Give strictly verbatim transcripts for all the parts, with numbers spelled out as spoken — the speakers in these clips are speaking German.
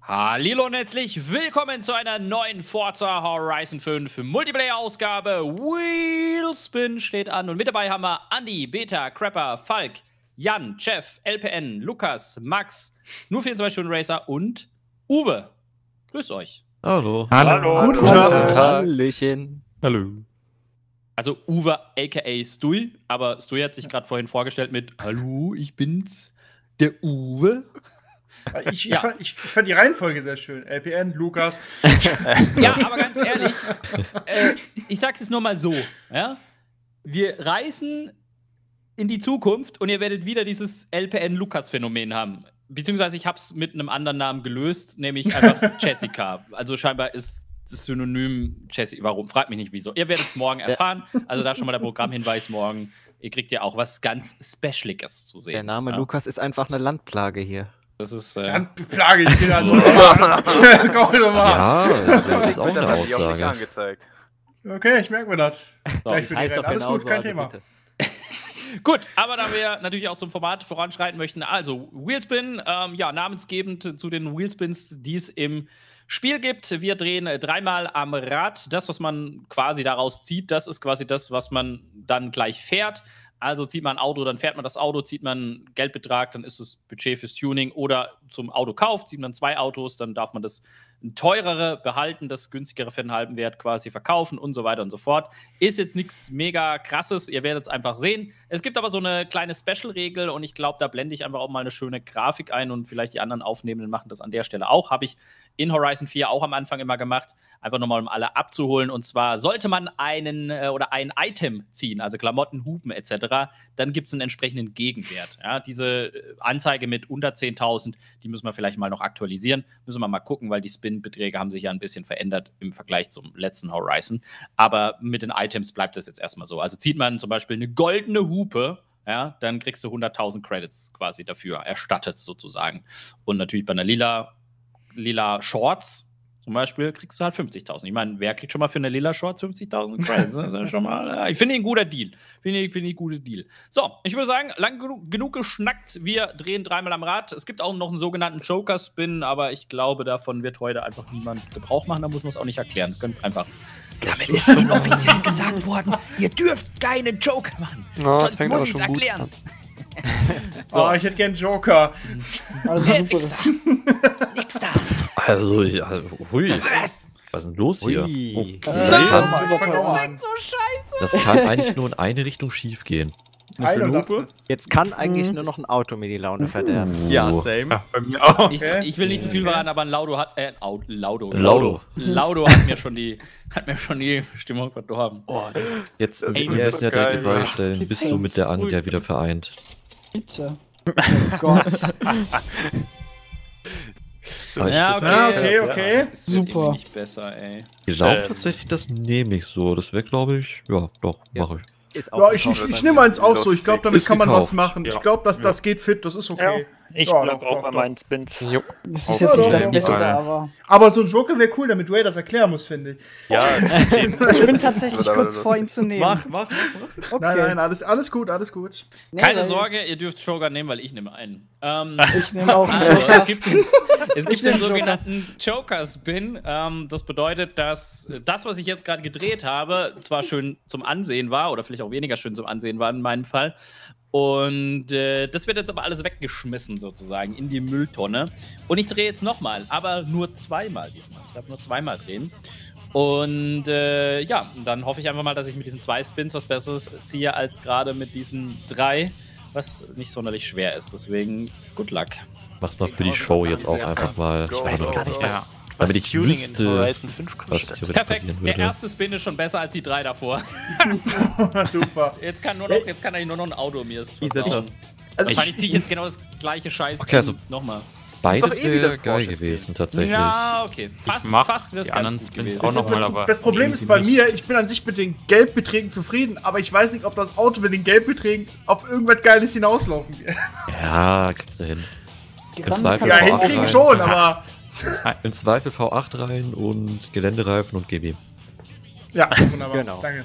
Hallo und herzlich willkommen zu einer neuen Forza Horizon fünf Multiplayer-Ausgabe. Wheelspin steht an und mit dabei haben wir Andi, Beta, Crapper, Falk, Jan, Jeff, L P N, Lukas, Max, nur vierundzwanzig Stunden Racer und Uwe. Grüß euch. Hallo. Hallo. Hallo. Guten Tag. Tag. Hallöchen. Hallo. Also Uwe aka Stui, aber Stui hat sich gerade vorhin vorgestellt mit Hallo, ich bin's, der Uwe. Ich, ich, Ja. fand, ich fand die Reihenfolge sehr schön. L P N, Lukas. Ja, aber ganz ehrlich, äh, ich sag's jetzt nur mal so, ja? Wir reisen in die Zukunft und ihr werdet wieder dieses L P N-Lukas-Phänomen haben. Beziehungsweise ich hab's mit einem anderen Namen gelöst, nämlich einfach Jessica. Also scheinbar ist das Synonym Jessie. Warum? Fragt mich nicht, wieso. Ihr werdet es morgen erfahren. Also da schon mal der Programmhinweis morgen. Ihr kriegt ja auch was ganz Specialiges zu sehen. Der Name ja? Lukas ist einfach eine Landplage hier. Das ist. Äh, Plage, ich bin also. Komm doch mal. Ja, das ist auch eine Die auch nicht Aussage. angezeigt. Okay, ich merke mir das. Gleich für die Heißt Rennen. doch Alles genauso, gut, kein also Thema. bitte. Gut, aber da wir natürlich auch zum Format voranschreiten möchten, also Wheelspin, ähm, ja, namensgebend zu den Wheelspins, die es im Spiel gibt. Wir drehen dreimal am Rad. Das, was man quasi daraus zieht, das ist quasi das, was man dann gleich fährt. Also zieht man ein Auto, dann fährt man das Auto, zieht man einen Geldbetrag, dann ist es Budget fürs Tuning oder zum Autokauf, zieht man zwei Autos, dann darf man das teurere behalten, das günstigere für den halben Wert quasi verkaufen und so weiter und so fort. Ist jetzt nichts mega krasses, ihr werdet es einfach sehen. Es gibt aber so eine kleine Special-Regel und ich glaube, da blende ich einfach auch mal eine schöne Grafik ein und vielleicht die anderen Aufnehmenden machen das an der Stelle auch. Habe ich in Horizon vier auch am Anfang immer gemacht, einfach nochmal, um alle abzuholen. Und zwar sollte man einen äh, oder ein Item ziehen, also Klamotten, Hupen et cetera, dann gibt es einen entsprechenden Gegenwert. Ja, diese Anzeige mit unter zehntausend, die müssen wir vielleicht mal noch aktualisieren. Müssen wir mal gucken, weil die Spin-Beträge haben sich ja ein bisschen verändert im Vergleich zum letzten Horizon. Aber mit den Items bleibt das jetzt erstmal so. Also zieht man zum Beispiel eine goldene Hupe, ja, dann kriegst du hunderttausend Credits quasi dafür, erstattet sozusagen. Und natürlich bei einer lila lila Shorts zum Beispiel kriegst du halt fünfzigtausend. Ich meine, wer kriegt schon mal für eine lila Shorts fünfzigtausend Credits? Das ist schon mal, ja, ich finde ihn ein guter Deal. Finde ich, finde ich ein guter Deal. So, ich würde sagen, lang genug, genug geschnackt. Wir drehen dreimal am Rad. Es gibt auch noch einen sogenannten Joker-Spin, aber ich glaube, davon wird heute einfach niemand Gebrauch machen. Da muss man es auch nicht erklären. Das ist ganz einfach. Damit ist inoffiziell gesagt worden, ihr dürft keinen Joker machen. Oh, Sonst muss ich es erklären. So. Oh, ich hätte gern Joker. Also super. Nix da. Also, ich, also hui. Was? Was ist denn los hier? Ui. Oh, Das das, ist kann, super toll. so scheiße. das kann eigentlich nur in eine Richtung schief gehen. Alter, sagst du. Jetzt kann eigentlich Mhm. nur noch ein Auto mir die Laune verderben. Ja, same. Bei mir auch. Ich, Okay. ich will nicht zu viel verraten, aber ein Laudo hat. Äh, Au- Laudo. Laudo. Laudo hat mir schon die, hat mir schon die Stimmung verdorben. Jetzt Das wir ist müssen so ja direkt die geil, Frage ja. stellen, bist du mit der Anja wieder vereint? Bitte. Oh Gott. Aber ich- Ja, das- okay, Ah, okay, das- okay. Es wird Super. irgendwie nicht besser, ey. Ich glaube Ähm. tatsächlich, das nehme ich so. Das wäre, glaube ich, ja, doch, Ja. mache ich. Ist Ja, ich, ich, ich nehme eins auch so. Ich glaube, damit Ist kann man was gekauft. machen. Ich Ja. glaube, dass das geht fit. Das ist okay. Ich Ja, bleib doch, auch doch, bei doch. meinen Spins. Das ist Okay. jetzt Ja, nicht doch, das doch, Beste, geil. aber Aber so ein Joker wäre cool, damit Ray das erklären muss, finde ich. Ja, ich bin tatsächlich Oder- kurz oder- vor, ihn zu nehmen. Mach, mach, Okay. Nein, nein, alles, alles gut, alles gut. Nee, Keine weil Sorge, ihr dürft Joker nehmen, weil ich nehme einen. Ähm, Ich nehme auch einen Also, Joker. es gibt, den- es gibt den nehm Joker. sogenannten Joker-Spin. Ähm, das bedeutet, dass das, was ich jetzt gerade gedreht habe, zwar schön zum Ansehen war, oder vielleicht auch weniger schön zum Ansehen war in meinem Fall. Und äh, das wird jetzt aber alles weggeschmissen, sozusagen, in die Mülltonne. Und ich drehe jetzt nochmal, aber nur zweimal diesmal. Ich darf nur zweimal drehen. Und äh, ja, dann hoffe ich einfach mal, dass ich mit diesen zwei Spins was Besseres ziehe, als gerade mit diesen drei, was nicht sonderlich schwer ist. Deswegen, good luck. Mach's mal für die Show jetzt auch einfach mal. Ich weiß gar nicht, was, was Damit ich Tuning wüsste, in Horizon fünf Was kostet. theoretisch Perfekt, passieren der würde. erste Spin ist schon besser als die drei davor. Super. Jetzt kann, nur noch, jetzt kann eigentlich nur noch ein Auto mir es versauen. Also Wahrscheinlich ziehe ich jetzt genau das gleiche Scheiß Okay, also- nochmal. Beides Ist doch eh wieder wäre geil Porsche gewesen, tatsächlich. Ja, okay. Fast, mach fast wäre es die ganz anderen gut Spins gewesen. auch noch mal, das, aber das Problem ist bei mir, ich bin an sich mit den Geldbeträgen zufrieden, aber ich weiß nicht, ob das Auto mit den Geldbeträgen auf irgendwas Geiles hinauslaufen wird. Ja, kriegst du hin. Gerannt Zweifel kann Ja, V acht man hinkriegen rein. schon, aber Im Zweifel V acht rein und Geländereifen und G B. ja, wunderbar. Genau. Danke.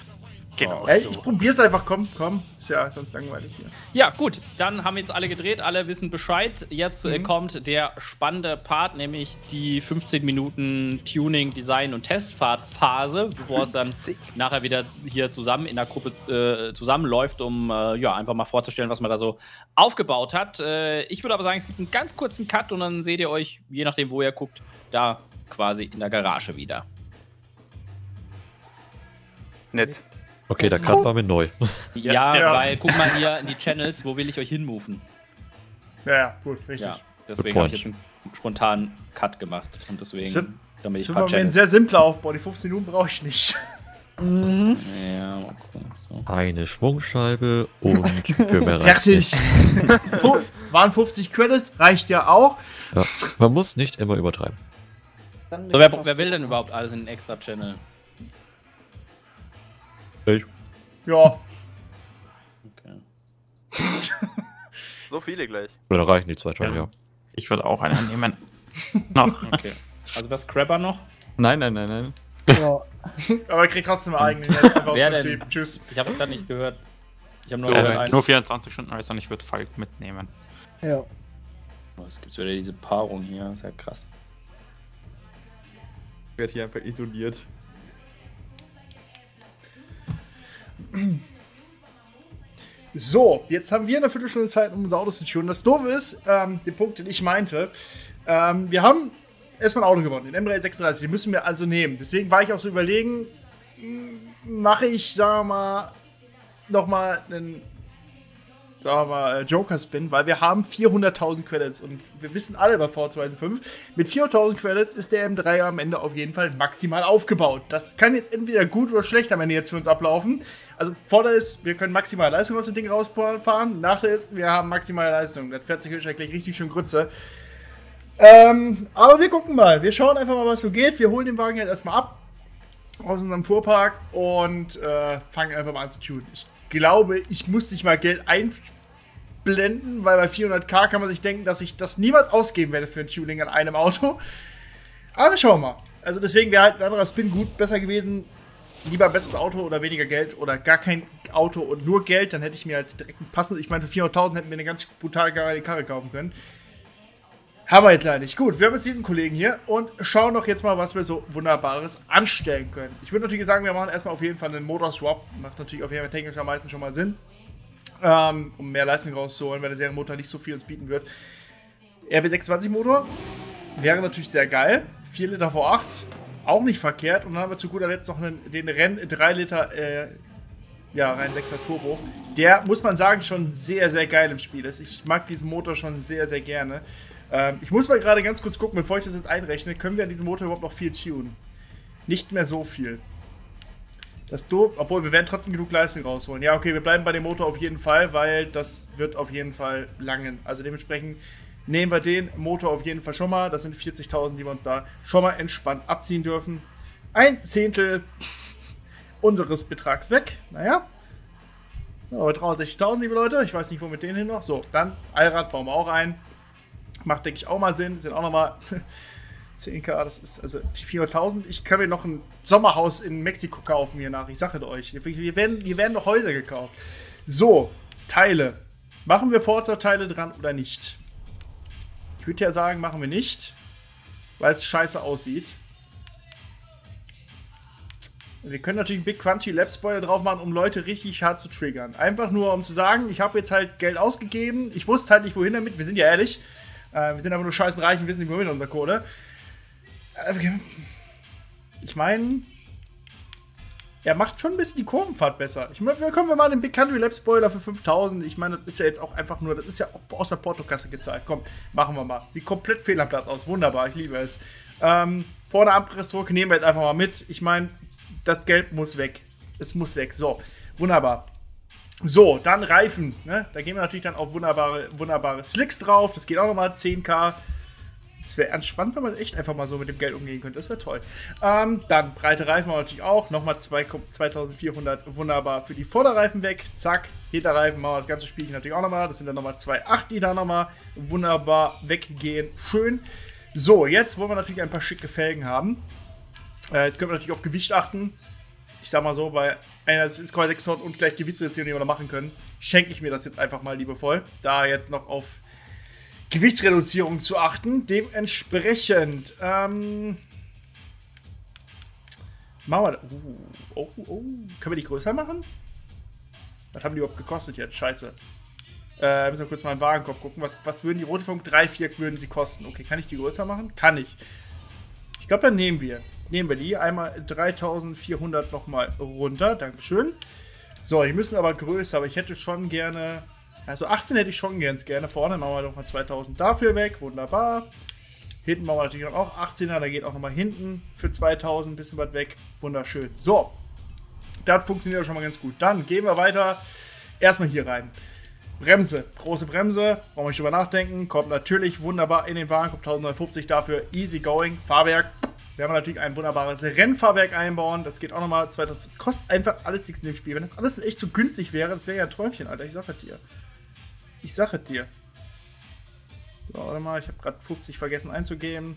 Genau Ey, so. ich probier's einfach, komm, komm. Ist ja sonst langweilig hier. Ja, gut, dann haben jetzt alle gedreht, alle wissen Bescheid. Jetzt äh, Mhm. kommt der spannende Part, nämlich die fünfzehn Minuten Tuning, Design und Testfahrtphase, bevor es dann nachher wieder hier zusammen in der Gruppe äh, zusammenläuft, um äh, ja, einfach mal vorzustellen, was man da so aufgebaut hat. Äh, ich würde aber sagen, es gibt einen ganz kurzen Cut und dann seht ihr euch, je nachdem, wo ihr guckt, da quasi in der Garage wieder. Nett. Okay, der Cut war mir neu. Ja, ja. weil guck mal hier in die Channels, wo will ich euch hinmoven? Ja, ja, gut, richtig. Ja, deswegen Good habe ich point. jetzt einen spontanen Cut gemacht und Das deswegen, wird- damit Das ich wird ein paar mal ein Channels. sehr simpler Aufbau. Die fünfzehn Minuten brauche ich nicht. Mhm. Ja, mal gucken. So. Eine Schwungscheibe und für mehr reicht's Fertig. Fu- Waren fünfzig Credits, reicht ja auch. nicht. Ja. Man muss nicht immer übertreiben. Dann So, wer, passt wer will das. denn überhaupt alles in einen extra Channel? Ich. Ja, Okay. So viele gleich. Oder reichen die zwei schon, ja. Ich würde auch einen nehmen. Noch. okay. Also was Crabber noch? Nein, nein, nein, nein. Ja. aber ich krieg trotzdem einen eigenen. Jetzt einfach aus Wer Prinzip. denn? Tschüss. Ich habe es gerade nicht gehört. Ich habe nur Äh, gehört eins. nur vierundzwanzig Stunden Reise und ich würde Falk mitnehmen. Ja. Oh, es gibt wieder diese Paarung hier. Ist ja krass. Ich werde hier einfach isoliert. So, jetzt haben wir eine Viertelstunde Zeit, um unser Auto zu tunen. Das Doofe ist, ähm, den Punkt, den ich meinte, ähm, wir haben erstmal ein Auto gewonnen, den M drei sechsunddreißig, den müssen wir also nehmen. Deswegen war ich auch so überlegen, mache ich, sagen wir mal, nochmal einen, sagen wir mal, Joker-Spin, weil wir haben vierhunderttausend Credits und wir wissen alle bei V zwei fünf, mit vierhunderttausend Credits ist der M drei am Ende auf jeden Fall maximal aufgebaut. Das kann jetzt entweder gut oder schlecht am Ende jetzt für uns ablaufen. Also Vorteil ist, wir können maximale Leistung aus dem Ding rausfahren. Nachteil ist, wir haben maximale Leistung. Das fährt sich gleich richtig schön Grütze. Ähm, aber wir gucken mal. Wir schauen einfach mal, was so geht. Wir holen den Wagen jetzt erstmal ab aus unserem Fuhrpark und äh, fangen einfach mal an zu tunen. Ich glaube, ich muss nicht mal Geld einblenden, weil bei vierhunderttausend kann man sich denken, dass ich das niemals ausgeben werde für ein Tuning an einem Auto. Aber schauen wir mal. Also deswegen wäre halt ein anderer Spin gut, besser gewesen. Lieber ein besseres Auto oder weniger Geld oder gar kein Auto und nur Geld, dann hätte ich mir halt direkt ein passendes, ich meine, für vierhunderttausend hätten wir eine ganz brutal geile Karre kaufen können. Haben wir jetzt leider nicht. Gut, wir haben jetzt diesen Kollegen hier und schauen doch jetzt mal, was wir so Wunderbares anstellen können. Ich würde natürlich sagen, wir machen erstmal auf jeden Fall einen Motorswap. Macht natürlich auf jeden Fall technisch am meisten schon mal Sinn. Ähm, um mehr Leistung rauszuholen, weil der Serienmotor nicht so viel uns bieten wird. R B sechsundzwanzig Motor wäre natürlich sehr geil. vier Liter V acht, auch nicht verkehrt. Und dann haben wir zu guter Letzt noch einen, den Renn drei Liter, äh, ja, rein sechser Turbo. Der, muss man sagen, schon sehr, sehr geil im Spiel ist. Ich mag diesen Motor schon sehr, sehr gerne. Ähm, ich muss mal gerade ganz kurz gucken, bevor ich das jetzt einrechne, können wir an diesem Motor überhaupt noch viel tunen? Nicht mehr so viel. Das ist doof, obwohl wir werden trotzdem genug Leistung rausholen. Ja, okay, wir bleiben bei dem Motor auf jeden Fall, weil das wird auf jeden Fall langen. Also dementsprechend nehmen wir den Motor auf jeden Fall schon mal. Das sind vierzigtausend, die wir uns da schon mal entspannt abziehen dürfen. Ein Zehntel unseres Betrags weg. Naja. Aber dreiundsechzigtausend, liebe Leute. Ich weiß nicht, wo mit denen hin noch. So, dann Allrad bauen wir auch ein. Macht, denke ich, auch mal Sinn. Sind auch nochmal zehntausend. Das ist also vierhunderttausend. Ich kann mir noch ein Sommerhaus in Mexiko kaufen hier nach. Ich sage euch. Hier werden, hier werden noch Häuser gekauft. So, Teile. Machen wir Forza-Teile dran oder nicht? Ich würde ja sagen, machen wir nicht. Weil es scheiße aussieht. Wir können natürlich einen Big Quanti Lab Spoiler drauf machen, um Leute richtig hart zu triggern. Einfach nur, um zu sagen, ich habe jetzt halt Geld ausgegeben. Ich wusste halt nicht, wohin damit. Wir sind ja ehrlich. Äh, wir sind aber nur scheißen reich und wissen nicht, wohin mit unserer Kohle. Äh, ich meine, er macht schon ein bisschen die Kurvenfahrt besser. Ich meine, kommen wir mal den Big Country Lab Spoiler für fünftausend. Ich meine, das ist ja jetzt auch einfach nur, das ist ja auch aus der Portokasse gezahlt. Komm, machen wir mal. Sieht komplett fehl am Platz aus. Wunderbar, ich liebe es. Ähm, vorne Abrissdruck nehmen wir jetzt einfach mal mit. Ich meine, das Gelb muss weg. Es muss weg. So, wunderbar. So, dann Reifen. Ne? Da gehen wir natürlich dann auf wunderbare, wunderbare Slicks drauf. Das geht auch nochmal zehntausend. Das wäre entspannt, wenn man echt einfach mal so mit dem Geld umgehen könnte. Das wäre toll. Ähm, dann breite Reifen natürlich auch. Nochmal zweitausendvierhundert wunderbar für die Vorderreifen weg. Zack. Hinterreifen machen wir das ganze Spielchen natürlich auch nochmal. Das sind dann nochmal zwei Komma acht, die da nochmal wunderbar weggehen. Schön. So, jetzt wollen wir natürlich ein paar schicke Felgen haben. Äh, jetzt können wir natürlich auf Gewicht achten. ich sag mal so, bei einer eins Komma sechs Tonnen und gleich Gewichtsreduktion, die wir noch machen können, schenke ich mir das jetzt einfach mal liebevoll, da jetzt noch auf Gewichtsreduzierung zu achten. Dementsprechend, ähm, machen wir, uh, oh, oh, können wir die größer machen? Was haben die überhaupt gekostet jetzt? Scheiße. Äh, müssen wir kurz mal im Warenkorb gucken. Was, was würden die Rotfunk? drei, vier würden sie kosten. Okay, kann ich die größer machen? Kann ich. Ich glaube, dann nehmen wir. Nehmen wir die. Einmal dreitausendvierhundert nochmal runter. Dankeschön. So, die müssen aber größer. Aber ich hätte schon gerne... Also achtzehn hätte ich schon ganz gerne. Vorne machen wir nochmal zweitausend dafür weg. Wunderbar. Hinten machen wir natürlich auch achtzehner. Da geht auch nochmal hinten für zweitausend ein bisschen was weg. Wunderschön. So. Das funktioniert schon mal ganz gut. Dann gehen wir weiter. Erstmal hier rein. Bremse. Große Bremse. Brauchen wir nicht drüber nachdenken. Kommt natürlich wunderbar in den Wagen. Kommt neunzehnhundertfünfzig dafür. Easy going. Fahrwerk. Wir haben natürlich ein wunderbares Rennfahrwerk einbauen. Das geht auch nochmal zweitausend. Das kostet einfach alles nichts in dem Spiel. Wenn das alles echt so günstig wäre, das wäre ja ein Träumchen, Alter. Ich sag es dir. Ich sag es dir. So, warte mal. Ich habe gerade fünfzig vergessen einzugeben.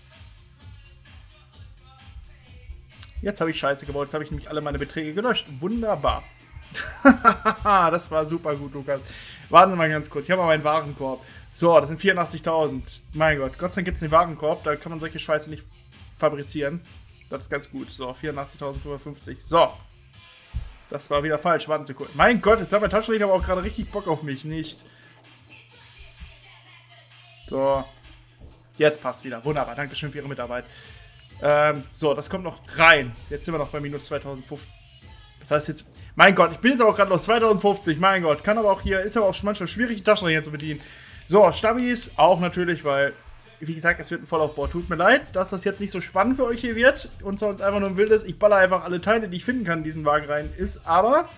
Jetzt habe ich Scheiße gebaut. Jetzt habe ich nämlich alle meine Beträge gelöscht. Wunderbar. Das war super gut, Lukas. Warten Sie mal ganz kurz. Ich habe mal meinen Warenkorb. So, das sind vierundachtzigtausend. Mein Gott. Gott sei Dank gibt es den Warenkorb. Da kann man solche Scheiße nicht fabrizieren. Das ist ganz gut. So, vierundachtzigtausendfünfhundertfünfzig. So. Das war wieder falsch. Warten Sie kurz. Mein Gott, jetzt hat mein Taschenrechner aber auch gerade richtig Bock auf mich. Nicht. So. Jetzt passt wieder. Wunderbar. Dankeschön für Ihre Mitarbeit. Ähm, so, das kommt noch rein. Jetzt sind wir noch bei minus zweitausendfünfzig. Das heißt jetzt... Mein Gott, ich bin jetzt aber auch gerade noch zweitausendfünfzig. Mein Gott, kann aber auch hier... Ist aber auch schon manchmal schwierig, die Taschenrechner zu bedienen. So, Stabis auch natürlich, weil... Wie gesagt, es wird ein Vollaufbau. Tut mir leid, dass das jetzt nicht so spannend für euch hier wird. Und sonst einfach nur ein wildes... Ich baller einfach alle Teile, die ich finden kann, in diesen Wagen rein. Ist aber...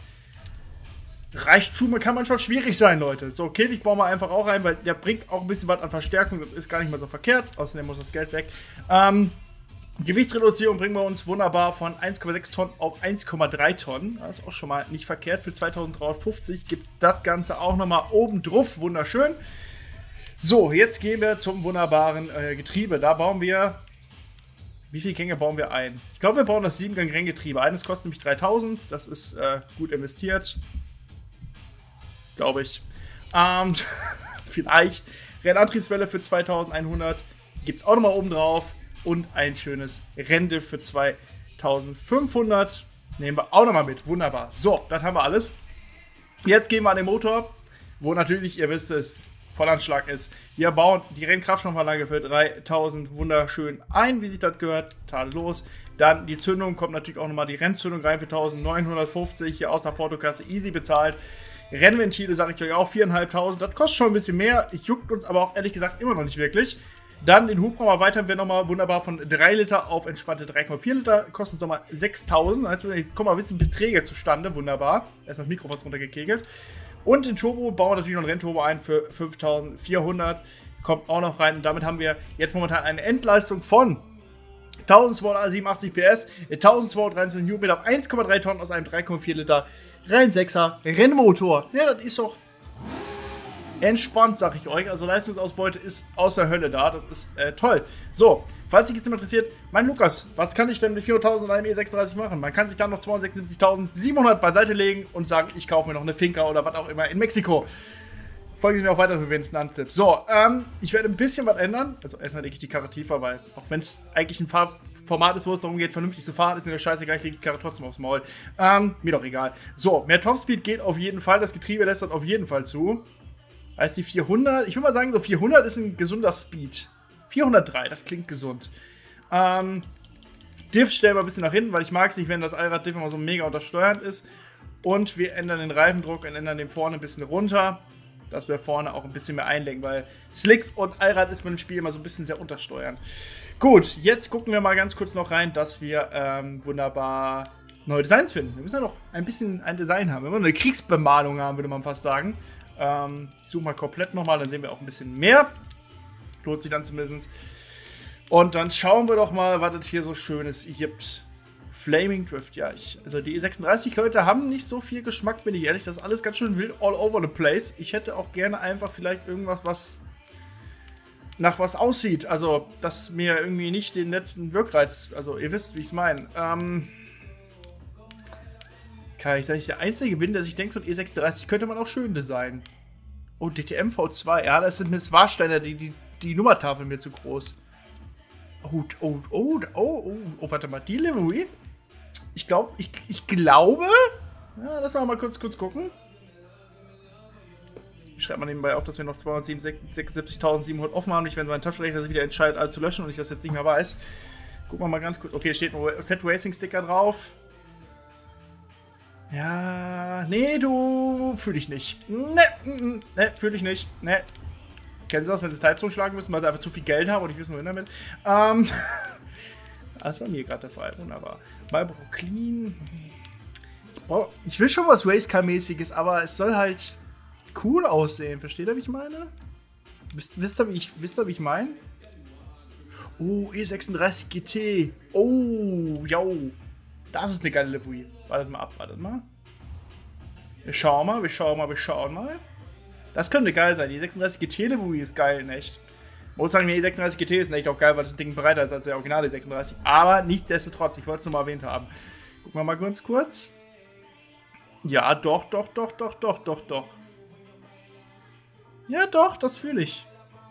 Reicht schon, kann manchmal schwierig sein, Leute. So, Käfig bauen wir einfach auch rein, weil der bringt auch ein bisschen was an Verstärkung. Das ist gar nicht mal so verkehrt. Außerdem muss das Geld weg. Ähm... Gewichtsreduzierung bringen wir uns wunderbar von eins Komma sechs Tonnen auf eins Komma drei Tonnen. Das ist auch schon mal nicht verkehrt. Für zweitausenddreihundertfünfzig gibt es das Ganze auch nochmal oben drauf. Wunderschön. So, jetzt gehen wir zum wunderbaren äh, Getriebe. Da bauen wir... Wie viele Gänge bauen wir ein? Ich glaube, wir bauen das sieben Gang Renngetriebe. Eines kostet nämlich dreitausend. Das ist äh, gut investiert. Glaube ich. Ähm, vielleicht. Rennantriebswelle für zweitausendeinhundert. Gibt es auch nochmal oben drauf. Und ein schönes Renndiff für zweitausendfünfhundert. Nehmen wir auch nochmal mit. Wunderbar. So, das haben wir alles. Jetzt gehen wir an den Motor, wo natürlich, ihr wisst es, Vollanschlag ist. Wir bauen die Rennkraftstoffanlage für dreitausend wunderschön ein, wie sich das gehört. Tadellos. Dann die Zündung, kommt natürlich auch nochmal die Rennzündung rein für neunzehnhundertfünfzig. Hier aus der Portokasse easy bezahlt. Rennventile, sage ich euch auch, viertausendfünfhundert. Das kostet schon ein bisschen mehr. Juckt uns aber auch ehrlich gesagt immer noch nicht wirklich. Dann den Hubraum erweitern wir nochmal wunderbar von drei Liter auf entspannte drei Komma vier Liter. Kostet uns nochmal sechstausend. Jetzt kommen mal ein bisschen Beträge zustande. Wunderbar. Erstmal das Mikro fast runtergekegelt. Und den Turbo bauen wir natürlich noch einen Rennturbo ein für fünftausendvierhundert. Kommt auch noch rein. Und damit haben wir jetzt momentan eine Endleistung von eintausendzweihundertsiebenundachtzig P S, eintausendzweihundertdreiundzwanzig Newtonmeter auf eins Komma drei Tonnen aus einem drei Komma vier Liter Rein sechser Rennmotor. Ja, das ist doch entspannt, sag ich euch. Also Leistungsausbeute ist außer Hölle da. Das ist äh, toll. So, falls sich jetzt jemand interessiert, mein Lukas, was kann ich denn mit vierhunderttausend und einem E sechsunddreißig machen? Man kann sich dann noch zweihundertsechsundsiebzigtausendsiebenhundert beiseite legen und sagen, ich kaufe mir noch eine Finca oder was auch immer in Mexiko. Folgen Sie mir auch weiter für wenigstens Antipps. So, ähm, ich werde ein bisschen was ändern. Also erstmal lege ich die Karre tiefer, weil auch wenn es eigentlich ein Fahrformat ist, wo es darum geht, vernünftig zu fahren, ist mir das scheißegal, ich lege die Karre trotzdem aufs Maul. Ähm, mir doch egal. So, mehr Topspeed geht auf jeden Fall. Das Getriebe lässt das auf jeden Fall zu. Heißt die vierhundert, ich würde mal sagen, so vierhundert ist ein gesunder Speed. vierhundertdrei, das klingt gesund. Ähm, Diff stellen wir ein bisschen nach hinten, weil ich mag es nicht, wenn das Allrad-Diff immer so mega untersteuernd ist. Und wir ändern den Reifendruck und ändern den vorne ein bisschen runter, dass wir vorne auch ein bisschen mehr einlenken, weil Slicks und Allrad ist beim Spiel immer so ein bisschen sehr untersteuernd. Gut, jetzt gucken wir mal ganz kurz noch rein, dass wir ähm, wunderbar neue Designs finden. Wir müssen ja noch ein bisschen ein Design haben. Wir wollen eine Kriegsbemalung haben, würde man fast sagen. Ähm, ich suche mal komplett nochmal, dann sehen wir auch ein bisschen mehr. Lohnt sich dann zumindest. Und dann schauen wir doch mal, was es hier so Schönes gibt. Flaming Drift, ja. Ich, also die E sechsunddreißig Leute haben nicht so viel Geschmack, bin ich ehrlich. Das ist alles ganz schön wild all over the place. Ich hätte auch gerne einfach vielleicht irgendwas, was nach was aussieht. Also, dass mir irgendwie nicht den letzten Wirkreiz, also ihr wisst, wie ich es meine. Ähm, Kann ich sagen, ich der einzige bin, der sich denkt, so ein E sechsunddreißig könnte man auch schön designen. Oh, D T M V zwei. Ja, das sind mit Warsteiner die, die, die Nummertafel mir zu groß. Oh, oh, oh, oh, oh, oh, warte mal. Die Livery? Ich glaube, ich, ich glaube. Ja, lass mal mal kurz, kurz gucken. Ich schreibe mal nebenbei auf, dass wir noch zweihundertsechsundsiebzigtausendsiebenhundert offen haben. Nicht, wenn mein Taschenrechner sich wieder entscheidet, alles zu löschen und ich das jetzt nicht mehr weiß. Gucken wir mal ganz kurz. Okay, steht ein Set Racing Sticker drauf. Ja, nee, du fühle ich nicht. Ne, ne, fühle ich nicht. Ne. Kennen Sie das, wenn Sie das Teil zuschlagen müssen, weil Sie einfach zu viel Geld haben und nicht wissen, wohin damit? Ähm. Das war mir gerade der Fall. Wunderbar. Marlboro Clean. Ich, brauch, ich will schon was Racecar-mäßiges, aber es soll halt cool aussehen. Versteht ihr, wie ich meine? Wisst, wisst ihr, wie ich, wisst ihr, wie ich meine? Oh, E sechsunddreißig G T. Oh, yo. Das ist eine geile Livery. Wartet mal ab, wartet mal. Wir schauen mal, wir schauen mal, wir schauen mal. Das könnte geil sein. Die E sechsunddreißig G T Livery ist geil in echt. Ich muss sagen, die E sechsunddreißig G T ist in echt auch geil, weil das Ding breiter ist als der originale E sechsunddreißig. Aber nichtsdestotrotz, ich wollte es nur mal erwähnt haben. Gucken wir mal ganz kurz. Ja, doch, doch, doch, doch, doch, doch, doch. Ja, doch, das fühle ich.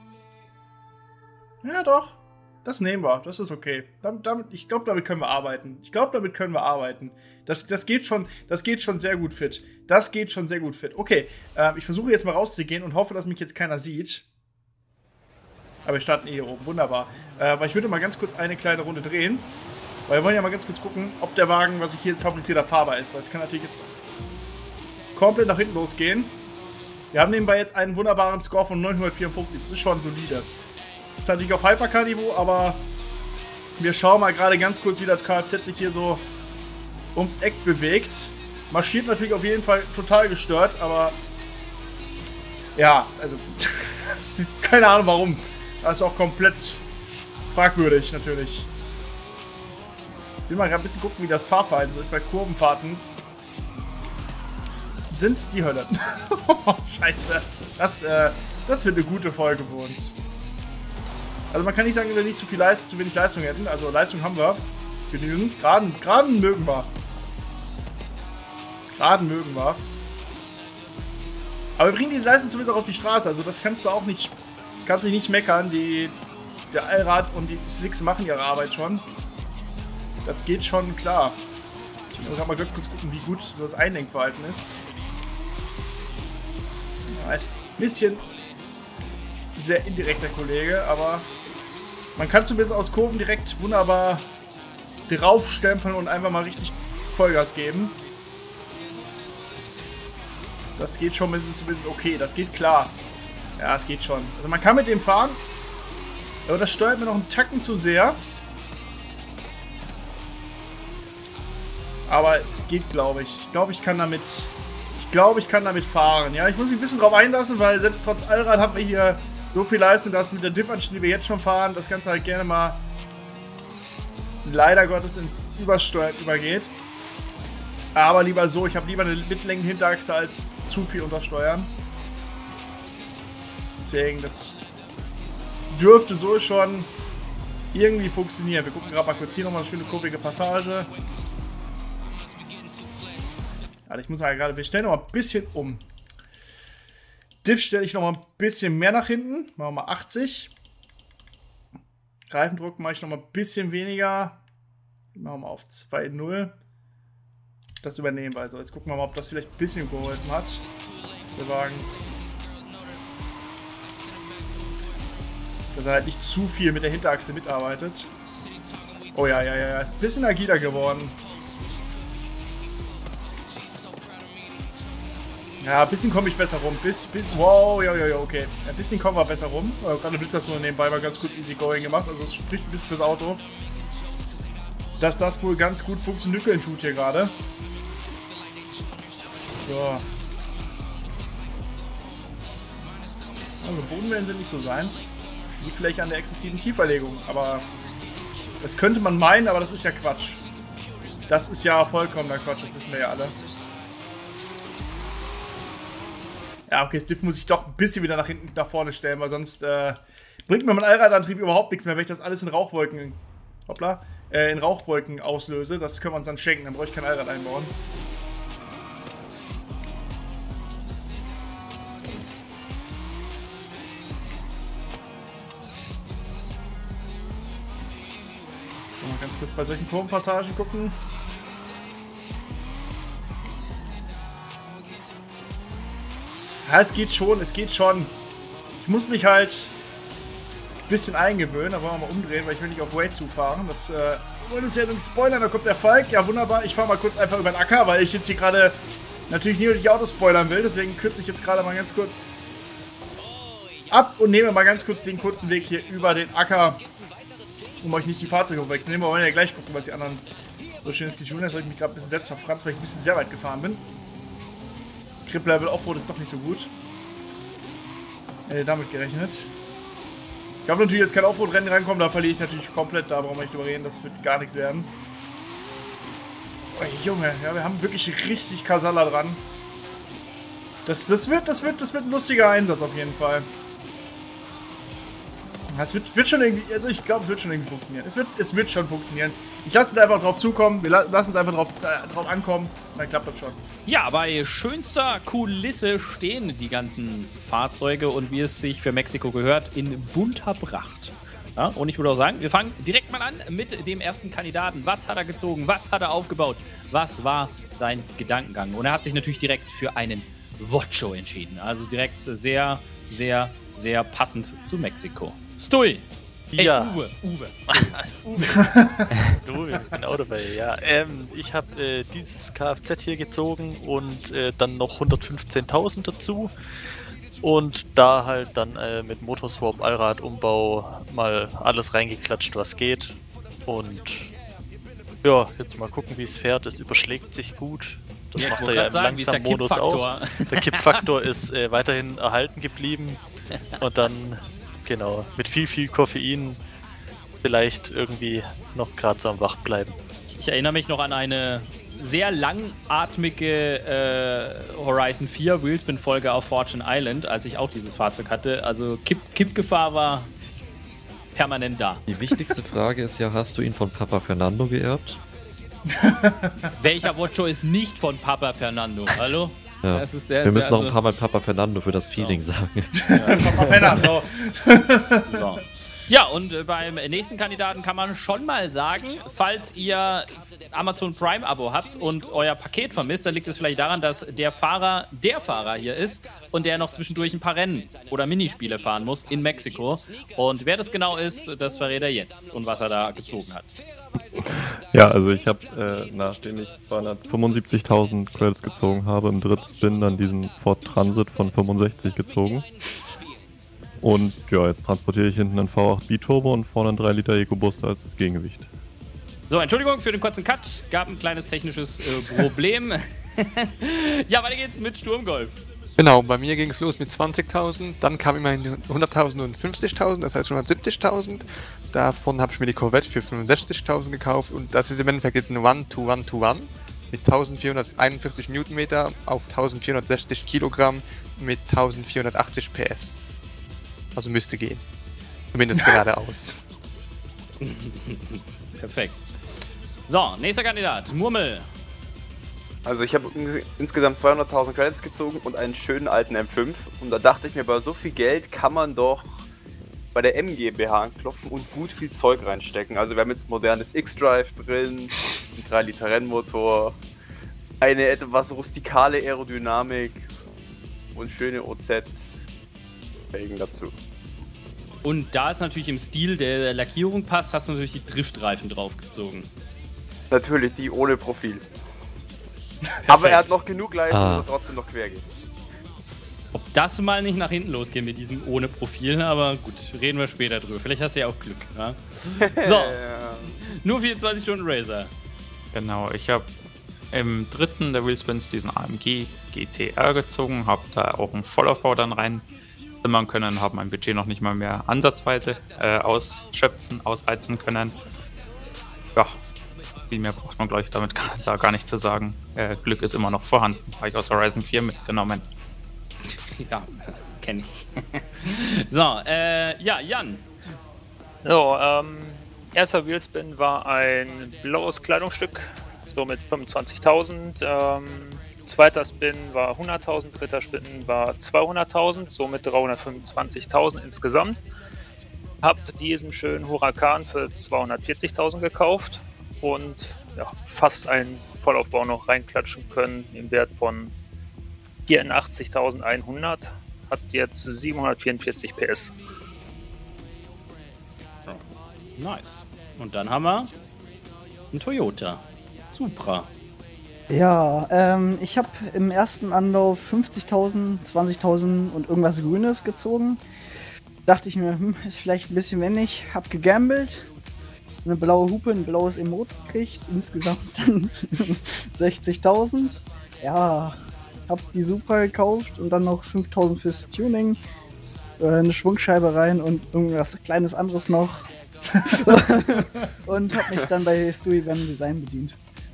Ja, doch. Das nehmen wir, das ist okay. Damit, damit, ich glaube, damit können wir arbeiten. Ich glaube, damit können wir arbeiten. Das, das, geht schon, das geht schon sehr gut fit. Das geht schon sehr gut fit. Okay, äh, ich versuche jetzt mal rauszugehen und hoffe, dass mich jetzt keiner sieht. Aber wir starten eh hier oben, wunderbar. Äh, aber ich würde mal ganz kurz eine kleine Runde drehen. Weil wir wollen ja mal ganz kurz gucken, ob der Wagen, was ich hier jetzt fabriziere, fahrbar ist. Weil es kann natürlich jetzt komplett nach hinten losgehen. Wir haben nebenbei jetzt einen wunderbaren Score von neunhundertvierundfünfzig. Das ist schon solide. Das ist natürlich auf Hypercar-Niveau, aber wir schauen mal gerade ganz kurz, wie das K Z sich hier so ums Eck bewegt. Marschiert natürlich auf jeden Fall total gestört, aber ja, also keine Ahnung warum. Das ist auch komplett fragwürdig natürlich. Ich will mal gerade ein bisschen gucken, wie das Fahrverhalten so ist bei Kurvenfahrten. Sind die Hölle. Scheiße. Das, äh, das wird eine gute Folge für uns. Also man kann nicht sagen, dass wir nicht so viel Leistung, zu wenig Leistung hätten. Also Leistung haben wir. Genügend. Geraden, Geraden mögen wir. Geraden mögen wir. Aber wir bringen die Leistung zumindest auch auf die Straße. Also das kannst du auch nicht, kannst du nicht meckern. Die, der Allrad und die Slicks machen ihre Arbeit schon. Das geht schon klar. Ich muss mal ganz kurz gucken, wie gut so das Einlenkverhalten ist. Ja, ist ein bisschen sehr indirekter Kollege, aber man kann zumindest aus Kurven direkt wunderbar draufstempeln und einfach mal richtig Vollgas geben. Das geht schon ein bisschen, zumindest okay, das geht klar. Ja, es geht schon. Also man kann mit dem fahren, aber das steuert mir noch einen Tacken zu sehr. Aber es geht, glaube ich. Ich glaube, ich kann damit. Ich glaube, ich kann damit fahren. Ja, ich muss mich ein bisschen drauf einlassen, weil selbst trotz Allrad haben wir hier so viel Leistung, dass mit der Diff-Anstieg, die wir jetzt schon fahren, das Ganze halt gerne mal leider Gottes ins Übersteuern übergeht. Aber lieber so, ich habe lieber eine Mittlängen-Hinterachse als zu viel untersteuern. Deswegen, das dürfte so schon irgendwie funktionieren. Wir gucken gerade mal kurz hier nochmal eine schöne kurvige Passage. Also ich muss mal gerade, wir stellen noch mal ein bisschen um. Diff stelle ich noch mal ein bisschen mehr nach hinten. Machen wir mal achtzig. Reifendruck mache ich noch mal ein bisschen weniger. Machen wir mal auf zwei Komma null. Das übernehmen wir. Also jetzt gucken wir mal, ob das vielleicht ein bisschen geholfen hat. Der Wagen. Dass er halt nicht zu viel mit der Hinterachse mitarbeitet. Oh ja, ja, ja, ja. Ist ein bisschen agiler geworden. Ja, ein bisschen komme ich besser rum. Bis, bis, wow, ja, ja, ja, okay. Ein bisschen kommen wir besser rum. Äh, gerade Blitz das nur nebenbei mal ganz gut easy going gemacht. Also es spricht ein bisschen fürs Auto. Dass das wohl ganz gut funktioniert tut hier gerade. So. Also Bodenwellen sind nicht so seins. Liegt vielleicht an der exzessiven Tieferlegung. Aber das könnte man meinen, aber das ist ja Quatsch. Das ist ja vollkommener Quatsch, das wissen wir ja alle. Ja, okay, Stiff muss ich doch ein bisschen wieder nach hinten, nach vorne stellen, weil sonst äh, bringt mir mein Allradantrieb überhaupt nichts mehr, wenn ich das alles in Rauchwolken, hoppla, äh, in Rauchwolken auslöse. Das können wir uns dann schenken, dann brauche ich kein Allrad einbauen. Mal ganz kurz bei solchen Turmpassagen gucken. Ja, es geht schon, es geht schon. Ich muss mich halt ein bisschen eingewöhnen, da wollen wir mal umdrehen, weil ich will nicht auf Way zufahren. Das äh, wollen uns ja nicht spoilern, da kommt der Falk. Ja, wunderbar. Ich fahre mal kurz einfach über den Acker, weil ich jetzt hier gerade natürlich nie die Autos spoilern will. Deswegen kürze ich jetzt gerade mal ganz kurz ab und nehme mal ganz kurz den kurzen Weg hier über den Acker, um euch nicht die Fahrzeuge wegzunehmen. Wir wollen ja gleich gucken, was die anderen so schönes getan haben. Jetzt habe ich mich gerade ein bisschen selbst verfranst, weil ich ein bisschen sehr weit gefahren bin. Grip-Level Offroad ist doch nicht so gut. Hätte damit gerechnet. Ich glaube natürlich, dass kein Offroad-Rennen reinkommt, da verliere ich natürlich komplett, da brauchen wir nicht drüber reden, das wird gar nichts werden. Oh, Junge, ja, wir haben wirklich richtig Kasala dran. Das, das, wird, das, wird, das wird ein lustiger Einsatz auf jeden Fall. Es wird, wird schon irgendwie, also ich glaube, es wird schon irgendwie funktionieren. Es wird, es wird schon funktionieren. Ich lasse es einfach drauf zukommen, wir lassen es einfach drauf, äh, drauf ankommen, dann klappt das schon. Ja, bei schönster Kulisse stehen die ganzen Fahrzeuge und wie es sich für Mexiko gehört, in bunter Pracht. Ja, und ich würde auch sagen, wir fangen direkt mal an mit dem ersten Kandidaten. Was hat er gezogen? Was hat er aufgebaut? Was war sein Gedankengang? Und er hat sich natürlich direkt für einen Vocho entschieden. Also direkt sehr, sehr, sehr passend zu Mexiko. Stui! Ey, Ja. Uwe, Uwe. Uwe. Uwe, ich bin auch dabei, ja. Ähm, ich habe äh, dieses Kfz hier gezogen und äh, dann noch hundertfünfzehntausend dazu. Und da halt dann äh, mit Motorswap, Allradumbau mal alles reingeklatscht, was geht. Und ja, jetzt mal gucken, wie es fährt. Es überschlägt sich gut. Das Ja, ich macht er wollte ja grad im sagen, wie ist der Langsammodus auch. Kippfaktor? Der Kippfaktor ist äh, weiterhin erhalten geblieben. Und dann, genau, mit viel, viel Koffein vielleicht irgendwie noch gerade so am Wach bleiben. Ich erinnere mich noch an eine sehr langatmige äh, Horizon vier Wheelspin-Folge auf Fortune Island, als ich auch dieses Fahrzeug hatte. Also Kipp Kippgefahr war permanent da. Die wichtigste Frage ist ja, hast du ihn von Papa Fernando geerbt? Welcher Vocho ist nicht von Papa Fernando? Hallo? Ja. Das ist sehr, Wir sehr, müssen noch also, ein paar Mal Papa Fernando für das Feeling Ja. sagen. Papa Fernando. so. Ja, und äh, beim nächsten Kandidaten kann man schon mal sagen, falls ihr Amazon Prime-Abo habt und euer Paket vermisst, dann liegt es vielleicht daran, dass der Fahrer der Fahrer hier ist und der noch zwischendurch ein paar Rennen oder Minispiele fahren muss in Mexiko. Und wer das genau ist, das verrät er jetzt und was er da gezogen hat. Ja, also ich habe, äh, nachdem ich zweihundertfünfundsiebzigtausend Credits gezogen habe, im Drittspin dann diesen Ford Transit von fünfundsechzig gezogen. Und ja, jetzt transportiere ich hinten einen V acht Biturbo und vorne einen drei Liter EcoBooster als das Gegengewicht. So, Entschuldigung für den kurzen Cut. Gab ein kleines technisches äh, Problem. Ja, weiter geht's mit Sturmgolf. Genau, bei mir ging es los mit zwanzigtausend, dann kam immerhin hunderttausend und fünfzigtausend, das heißt hundertsiebzigtausend. Davon habe ich mir die Corvette für fünfundsechzigtausend gekauft und das ist im Endeffekt jetzt ein One-to-One-to-One mit eintausendvierhunderteinundvierzig Newtonmeter auf eintausendvierhundertsechzig Kilogramm mit eintausendvierhundertachtzig P S. Also müsste gehen. Zumindest geradeaus. Perfekt. So, nächster Kandidat. Murmel. Also ich habe insgesamt zweihunderttausend Credits gezogen und einen schönen alten M fünf. Und da dachte ich mir, bei so viel Geld kann man doch bei der M GmbH anklopfen und gut viel Zeug reinstecken. Also wir haben jetzt modernes X-Drive drin, ein drei Liter Rennmotor, eine etwas rustikale Aerodynamik und schöne O Z-Felgen dazu. Und da es natürlich im Stil der Lackierung passt, hast du natürlich die Driftreifen draufgezogen. Natürlich die ohne Profil. Aber er hat noch genug Leistung, Ah. dass er trotzdem noch quer geht. Ob das mal nicht nach hinten losgeht mit diesem ohne Profil, aber gut, reden wir später drüber. Vielleicht hast du ja auch Glück. Ja? So, Ja. nur vierundzwanzig Stunden Racer. Genau, ich habe im dritten der Wheelspins diesen A M G G T R gezogen, habe da auch einen Vollaufbau dann rein zimmern können, habe mein Budget noch nicht mal mehr ansatzweise äh, ausschöpfen, ausreizen können. Ja, viel mehr braucht man, glaube ich, damit gar, da gar nicht zu sagen. Äh, Glück ist immer noch vorhanden, habe ich aus Horizon vier mitgenommen. Ja, kenne ich. So, äh, ja, Jan. So, ähm, erster Wheelspin war ein blaues Kleidungsstück, so mit fünfundzwanzigtausend. Ähm, zweiter Spin war hunderttausend, dritter Spin war zweihunderttausend, so mit dreihundertfünfundzwanzigtausend insgesamt. Hab diesen schönen Huracan für zweihundertvierzigtausend gekauft und ja, fast einen Vollaufbau noch reinklatschen können im Wert von vierundachtzigtausendeinhundert. Hat jetzt siebenhundertvierundvierzig P S. Nice. Und dann haben wir einen Toyota Supra. Ja, ähm, ich habe im ersten Anlauf fünfzigtausend, zwanzigtausend und irgendwas Grünes gezogen. Dachte ich mir, hm, ist vielleicht ein bisschen wenig. Hab gegambelt, eine blaue Hupe, ein blaues Emote gekriegt, insgesamt dann sechzigtausend. Ja, hab die Supra gekauft und dann noch fünftausend fürs Tuning, äh, eine Schwungscheibe rein und irgendwas kleines anderes noch. Und hab mich dann bei Stewie beim Design bedient.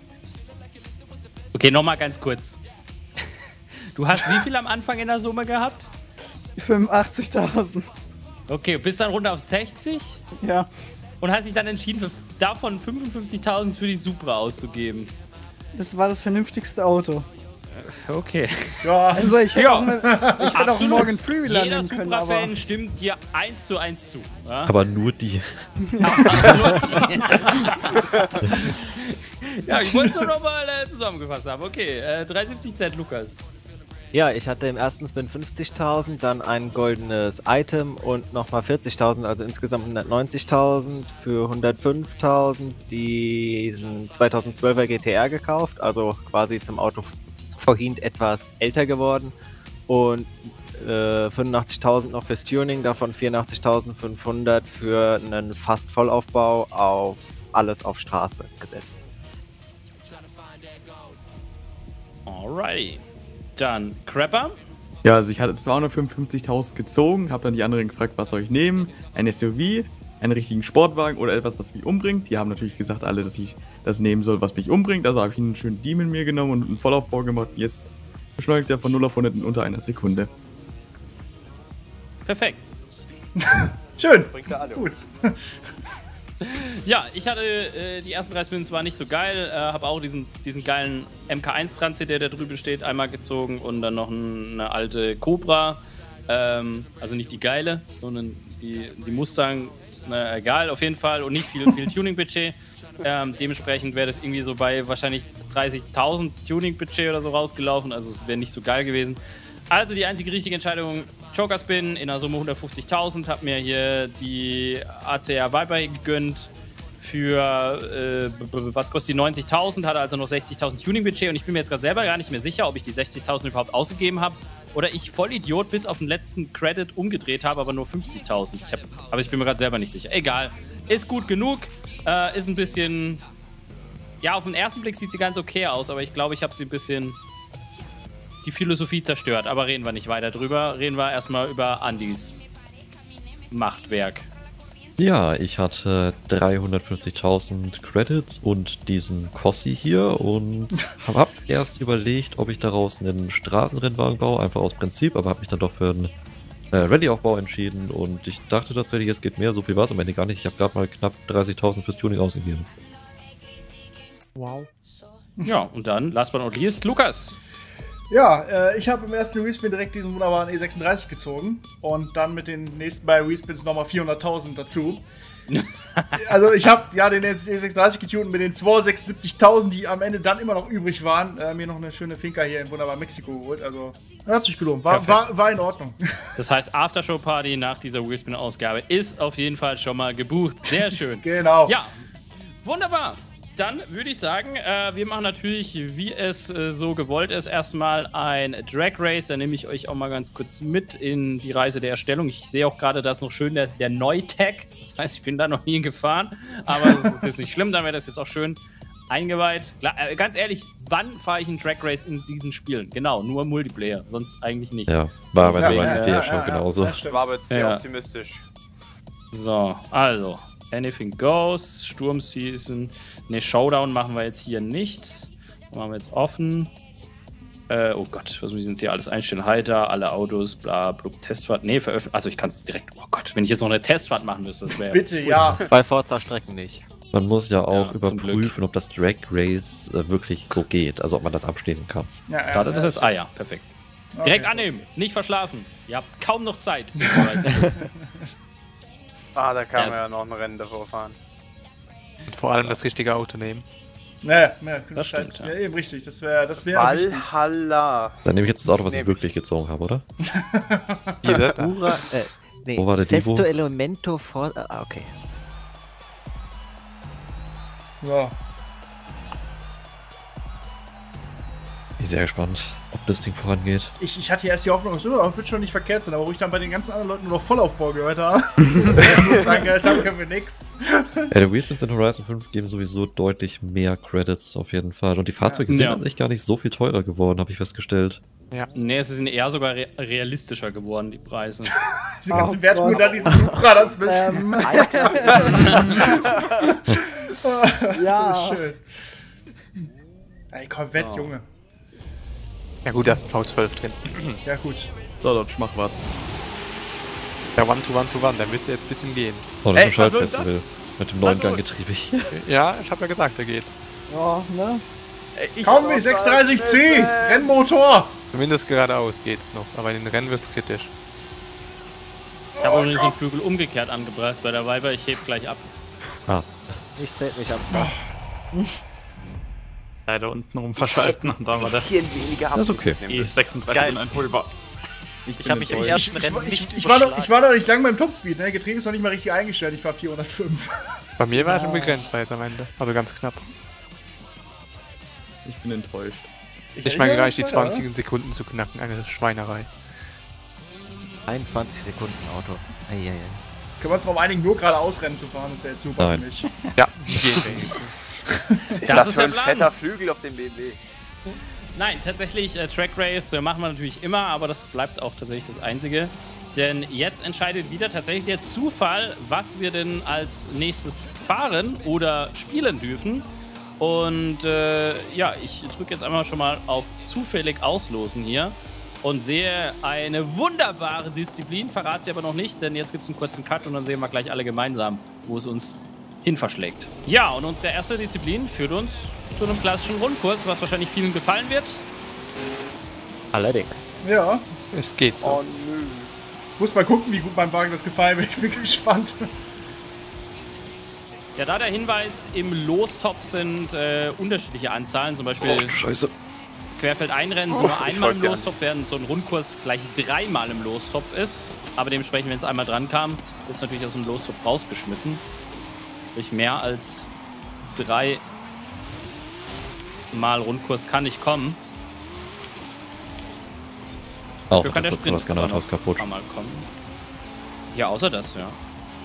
Okay, nochmal ganz kurz. Du hast wie viel am Anfang in der Summe gehabt? fünfundachtzigtausend. Okay, bist dann runter auf sechzig? Ja. Und hast dich dann entschieden, für, davon fünfundfünfzigtausend für die Supra auszugeben. Das war das vernünftigste Auto. Okay. Ja. Also ich hätte Ja. auch, eine, ich hätte auch morgen Freewheeler Jeder nehmen können, aber... Supra-Fan stimmt dir eins zu eins zu. Ja? Aber nur die. Ja, ich wollte es nur nochmal äh, zusammengefasst haben. Okay, äh, dreihundertsiebzig Cent, Lukas. Ja, ich hatte im ersten Spin fünfzigtausend, dann ein goldenes Item und nochmal vierzigtausend, also insgesamt hundertneunzigtausend. Für hundertfünftausend diesen zweitausendzwölfer G T R gekauft, also quasi zum Auto vorhin etwas älter geworden. Und äh, fünfundachtzigtausend noch fürs Tuning, davon vierundachtzigtausendfünfhundert für einen fast Vollaufbau auf alles auf Straße gesetzt. Alrighty. Dann Crapper. Ja, also ich hatte zweihundertfünfundfünfzigtausend gezogen, habe dann die anderen gefragt, was soll ich nehmen? Ein S U V, einen richtigen Sportwagen oder etwas, was mich umbringt. Die haben natürlich gesagt alle, dass ich das nehmen soll, was mich umbringt. Also habe ich einen schönen Demon mir genommen und einen Vollaufbau gemacht. Jetzt beschleunigt er von null auf hundert in unter einer Sekunde. Perfekt. Schön. Bringt er alle. Gut. Ja, ich hatte äh, die ersten drei Spins war nicht so geil, äh, habe auch diesen, diesen geilen M K eins Transit, der da drüben steht, einmal gezogen und dann noch ein, eine alte Cobra, ähm, also nicht die geile, sondern die, die Mustang, na, egal, auf jeden Fall und nicht viel, viel Tuning-Budget. Ähm, dementsprechend wäre das irgendwie so bei wahrscheinlich dreißigtausend Tuning-Budget oder so rausgelaufen, also es wäre nicht so geil gewesen. Also die einzige richtige Entscheidung, Joker Spin in der Summe hundertfünfzigtausend, habe mir hier die A C R Viper gegönnt für, äh, was kostet die, neunzigtausend, hatte also noch sechzigtausend Tuning-Budget und ich bin mir jetzt gerade selber gar nicht mehr sicher, ob ich die sechzigtausend überhaupt ausgegeben habe oder ich Vollidiot bis auf den letzten Credit umgedreht habe, aber nur fünfzigtausend. Ich hab, aber ich bin mir gerade selber nicht sicher. Egal, ist gut genug, äh, ist ein bisschen, ja, auf den ersten Blick sieht sie ganz okay aus, aber ich glaube, ich habe sie ein bisschen die Philosophie zerstört, aber reden wir nicht weiter drüber. Reden wir erstmal über Andys Machtwerk. Ja, ich hatte dreihundertfünfzigtausend Credits und diesen Cossi hier und hab erst überlegt, ob ich daraus einen Straßenrennwagen baue, einfach aus Prinzip, aber habe mich dann doch für einen äh, Rallye-Aufbau entschieden und ich dachte tatsächlich, es geht mehr, so viel war es am Ende gar nicht. Ich habe gerade mal knapp dreißigtausend fürs Tuning ausgegeben. Wow. Ja, und dann, last but not least, Lukas. Ja, äh, ich habe im ersten Respin direkt diesen wunderbaren E sechsunddreißig gezogen und dann mit den nächsten beiden Respins nochmal vierhunderttausend dazu. Also ich habe ja den E sechsunddreißig getunt mit den zweihundertsechsundsiebzigtausend, die am Ende dann immer noch übrig waren, äh, mir noch eine schöne Finca hier in wunderbar Mexiko geholt. Also hat sich gelohnt, war, war, war in Ordnung. Das heißt, Aftershow-Party nach dieser Respin-Ausgabe ist auf jeden Fall schon mal gebucht. Sehr schön. Genau. Ja, wunderbar. Dann würde ich sagen, äh, wir machen natürlich, wie es äh, so gewollt ist, erstmal ein Drag Race. Da nehme ich euch auch mal ganz kurz mit in die Reise der Erstellung. Ich sehe auch gerade, da ist noch schön der, der Neutag. Das heißt, ich bin da noch nie gefahren. Aber das ist jetzt nicht schlimm, dann wäre das jetzt auch schön eingeweiht. Klar, äh, ganz ehrlich, wann fahre ich ein Drag Race in diesen Spielen? Genau, nur Multiplayer, sonst eigentlich nicht. Ja, war bei ja, der ja, vier ja, schon ja, genauso. Das war aber jetzt sehr Ja. optimistisch. So, also, Anything Goes, Sturm Season. Ne, Showdown machen wir jetzt hier nicht. Machen wir jetzt offen. Äh, oh Gott, was müssen wir jetzt hier alles einstellen? Halter, alle Autos, bla, bla, Testfahrt. Ne, veröffentlichen. Also ich kann es direkt. Oh Gott, wenn ich jetzt noch eine Testfahrt machen müsste, das wäre. Bitte, ja. Bei Forza-Strecken nicht. Man muss ja auch Ja, zum überprüfen, ob das Drag Race äh, wirklich so geht, also ob man das abschließen kann. Ja, ja, Warte, das ja. ist. Ah ja, perfekt. Direkt annehmen, nicht verschlafen. Ihr habt kaum noch Zeit. Ah, da kann Ja, man ja noch ein Rennen davor fahren. Und vor allem das richtige Auto nehmen. Naja, naja, Das stimmt, ja. ja. ja, eben richtig. Das wäre das wär wichtig. Valhalla. Dann nehme ich jetzt das Auto, was Nee, ich wirklich gezogen habe, oder? Diese, Pura, äh, nee, Wo war der Sesto Divo? Elemento vor. Ah, okay. Ja. Ich bin sehr gespannt, ob das Ding vorangeht. Ich, ich hatte erst die Hoffnung, so, oh, wird schon nicht verkehrt sein, aber wo ich dann bei den ganzen anderen Leuten nur noch Vollaufbau gehört habe. Danke, da können wir nix. Ja, die Wheelspins in Horizon fünf geben sowieso deutlich mehr Credits auf jeden Fall. Und die Fahrzeuge Ja. sind Ja. an sich gar nicht so viel teurer geworden, habe ich festgestellt. Nee, es sind eher sogar re realistischer geworden, die Preise. Diese ganzen Oh Wertungen Gott. da, diese Supra dazwischen. Ähm, Das ja. ist schön. Ey, Corvette, Oh. Junge. ja gut, da ist ein V zwölf drin. Ja, gut. So, Dodge, mach was. Der One-to-One-to-One, der müsste jetzt ein bisschen gehen. Oh, das Ey, ist ein was soll Schaltfestival. Mit dem neuen Na gut. Ganggetriebe hier. Ja, ich habe ja gesagt, der geht. Ja, ne? Komm, die sechs dreißig C, Rennmotor. Zumindest geradeaus geht's noch, aber in den Rennen wird's kritisch. Ich habe übrigens den Flügel umgekehrt angebracht bei der Viper. Ich heb gleich ab. Ah, Ich zählt mich ab. Leider unten rum verschalten und dann war der Bisschen weniger das ist okay. E sechsunddreißig Geil. uneinholbar. Ich habe mich im Ich, ersten ich, Rennen ich, nicht ich, war noch, überschlagen. ich war noch nicht lang beim Topspeed, ne? Getriebe ist noch nicht mal richtig eingestellt, ich war vierhundertfünf. Bei mir war schon begrenzt Zeit am Ende, also ganz knapp. Ich bin enttäuscht. Ich meine, gereicht die zwanzig Sekunden zu knacken, eine Schweinerei. einundzwanzig Sekunden Auto. Eieiei. Können wir uns darauf einigen, nur geradeaus Rennen zu fahren, das wäre jetzt super Nein. für mich. Ja, die gehen wir jetzt. Das ist für der ein Plan. fetter Flügel auf dem B M W. Nein, tatsächlich, äh, Track Race äh, machen wir natürlich immer, aber das bleibt auch tatsächlich das Einzige. Denn jetzt entscheidet wieder tatsächlich der Zufall, was wir denn als nächstes fahren oder spielen dürfen. Und äh, ja, ich drücke jetzt einmal schon mal auf zufällig auslosen hier und sehe eine wunderbare Disziplin, verrate sie aber noch nicht, denn jetzt gibt es einen kurzen Cut und dann sehen wir gleich alle gemeinsam, wo es uns hin verschlägt. Ja, und unsere erste Disziplin führt uns zu einem klassischen Rundkurs, was wahrscheinlich vielen gefallen wird. Allerdings. Ja, Es geht so. Oh nö. muss mal gucken, wie gut mein Wagen das gefallen wird. Ich bin gespannt. Ja, da der Hinweis, im Lostopf sind äh, unterschiedliche Anzahlen, zum Beispiel Oh, Scheiße. Querfeldeinrennen sind nur einmal im folgt dir an. Lostopf, während so ein Rundkurs gleich dreimal im Lostopf ist. Aber dementsprechend, wenn es einmal dran kam, ist natürlich aus dem Lostopf rausgeschmissen. Durch mehr als drei Mal Rundkurs kann nicht kommen. Auch Dafür kann der das Sprint Generators noch kaputt. ein paar Mal kommen. Ja, außer das, ja.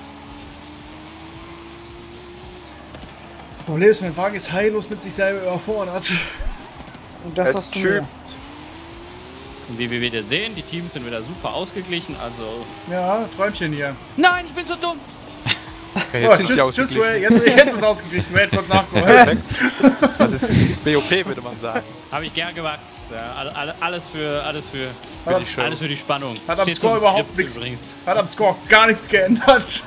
Das Problem ist, mein Wagen ist heillos mit sich selber überfordert. Und das Es hast du schön. mir. Und wie wir wieder sehen, die Teams sind wieder super ausgeglichen, also... Ja, Träumchen hier. Nein, ich bin so dumm! Ja, Oh, jetzt sind sie tschüss, tschüss, Ray. ausgeglichen. Jetzt, jetzt ist es ausgeglichen. Ray hat kurz nachgeholt. Das ist B O P, würde man sagen. Habe ich gern gemacht. Ja, alle, alle, alles für, alles für, Hat am für die, Score- alles für die Spannung. Hat am Steht Score so im überhaupt Skript nichts. übrigens. Hat am Score gar nichts geändert.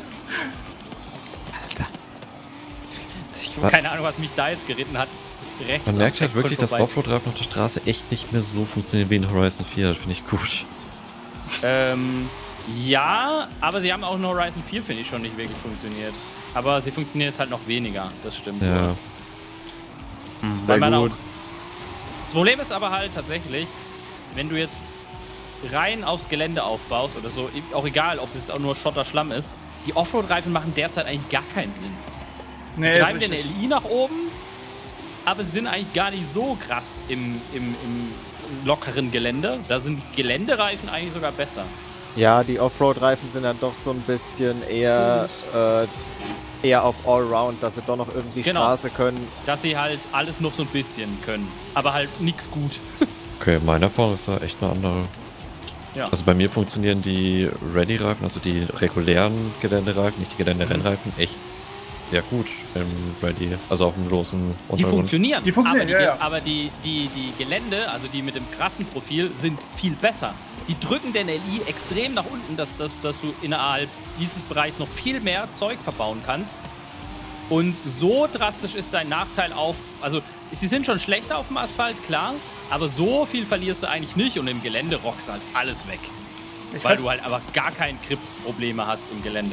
Ich habe keine Ahnung, was mich da jetzt geritten hat. Rechts Man am merkt halt Checkpoint wirklich, dass vorbei. Offroad-Reifen auf der Straße echt nicht mehr so funktionieren wie in Horizon vier. Das finde ich gut. Ähm, ja, aber sie haben auch in Horizon vier, finde ich, schon nicht wirklich funktioniert. Aber sie funktionieren jetzt halt noch weniger, das stimmt. Ja. Weil man auch, gut. das Problem ist aber halt tatsächlich, wenn du jetzt rein aufs Gelände aufbaust oder so, auch egal, ob es auch nur Schotter Schlamm ist, die Offroad-Reifen machen derzeit eigentlich gar keinen Sinn. Nee, Die ist treiben den richtig. L I nach oben, aber sie sind eigentlich gar nicht so krass im, im, im lockeren Gelände. Da sind Geländereifen eigentlich sogar besser. Ja, die Offroad-Reifen sind dann doch so ein bisschen eher, äh, eher auf Allround, dass sie doch noch irgendwie Genau. Straße können. Dass sie halt alles noch so ein bisschen können, aber halt nix gut. Okay, meine Erfahrung ist da echt eine andere. Ja. Also bei mir funktionieren die Ready-Reifen, also die regulären Geländereifen, nicht die Geländerennreifen, echt sehr gut im Ready, also auf dem großen Die Untergrund. funktionieren. Die funktionieren, aber die, ja, ja. Aber die, die, die Gelände, also die mit dem krassen Profil, sind viel besser. Die drücken den L I extrem nach unten, dass, dass, dass du innerhalb dieses Bereichs noch viel mehr Zeug verbauen kannst. Und so drastisch ist dein Nachteil auf... Also, sie sind schon schlechter auf dem Asphalt, klar, aber so viel verlierst du eigentlich nicht und im Gelände rockst halt alles weg. Ich Weil fand, du halt aber gar keine Grip-Probleme hast im Gelände.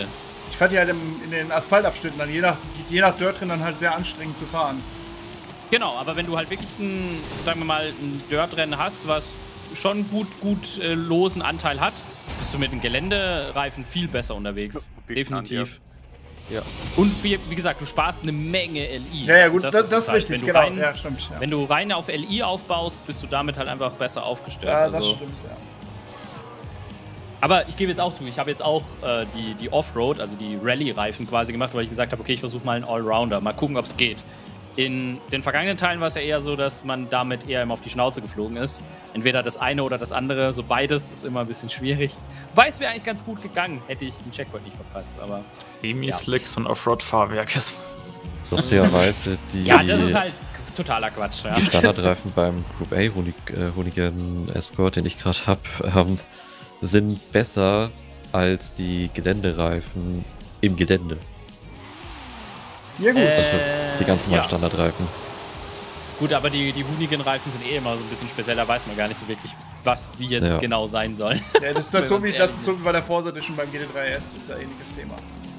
Ich fand die halt im, in den Asphaltabschnitten dann je nach, je nach Dirt-Rennen dann halt sehr anstrengend zu fahren. Genau, aber wenn du halt wirklich ein, sagen wir mal, ein Dirt-Rennen hast, was schon gut, gut äh, losen Anteil hat, bist du mit einem Geländereifen viel besser unterwegs. Definitiv. Ja. Und wie, wie gesagt, du sparst eine Menge L I. Ja, ja, gut, das, das, ist das ist halt, richtig, wenn du genau. rein, Ja, stimmt. Ja. Wenn du rein auf L I aufbaust, bist du damit halt einfach besser aufgestellt. Ja, das also. stimmt, ja. Aber ich gebe jetzt auch zu, ich habe jetzt auch äh, die, die Offroad, also die Rallye-Reifen quasi gemacht, weil ich gesagt habe, okay, ich versuche mal einen Allrounder, mal gucken, ob es geht. In den vergangenen Teilen war es ja eher so, dass man damit eher immer auf die Schnauze geflogen ist. Entweder das eine oder das andere, so beides ist immer ein bisschen schwierig. Wobei es wäre eigentlich ganz gut gegangen, hätte ich den Checkpoint nicht verpasst, aber... Semi-Slicks und Offroad-Fahrwerk. Lustigerweise die... Ja, das ist halt totaler Quatsch, ja. Standardreifen beim Group A Honig, äh, Hoonigan Escort, den ich gerade habe, ähm, sind besser als die Geländereifen im Gelände. Ja gut. Also die ganz normalen ja. Standardreifen. Gut, aber die, die Hoonigan-Reifen sind eh immer so ein bisschen speziell, da weiß man gar nicht so wirklich, was sie jetzt Ja. genau sein sollen. Ja, das ist das so wie, das ist so wie bei der Forza Edition beim G T drei S, das ist ja ein ähnliches Thema.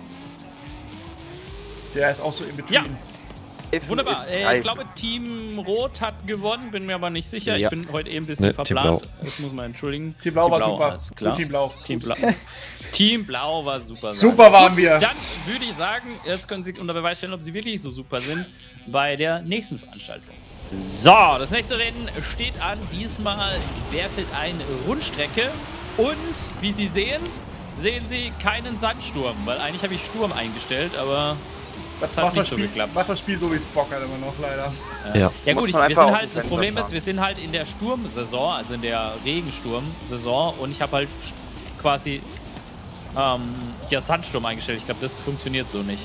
Der ist auch so in between. Ja. Wunderbar. Äh, ich glaube, Team Rot hat gewonnen, bin mir aber nicht sicher. Ja. Ich bin heute eben ein bisschen Ne, Team verplant. Blau. Das muss man entschuldigen. Team Blau war super. alles klar. Gut, Team Blau. Team Blau. Team Blau war super. Super waren Gut, wir. Dann würde ich sagen, jetzt können Sie unter Beweis stellen, ob Sie wirklich so super sind bei der nächsten Veranstaltung. So, das nächste Rennen steht an. Diesmal querfeld ein Rundstrecke. Und wie Sie sehen, sehen Sie keinen Sandsturm. Weil eigentlich habe ich Sturm eingestellt, aber... Das hat macht nicht das so Spiel, geklappt. Macht das Spiel so, wie es Bock hat immer noch, leider. Ja. Ja Muss gut, ich, man wir einfach sind auf halt, den das Fenster Problem ist, fahren. wir sind halt in der Sturmsaison, also in der Regensturm-Saison und ich habe halt quasi ähm, hier Sandsturm eingestellt. Ich glaube, das funktioniert so nicht.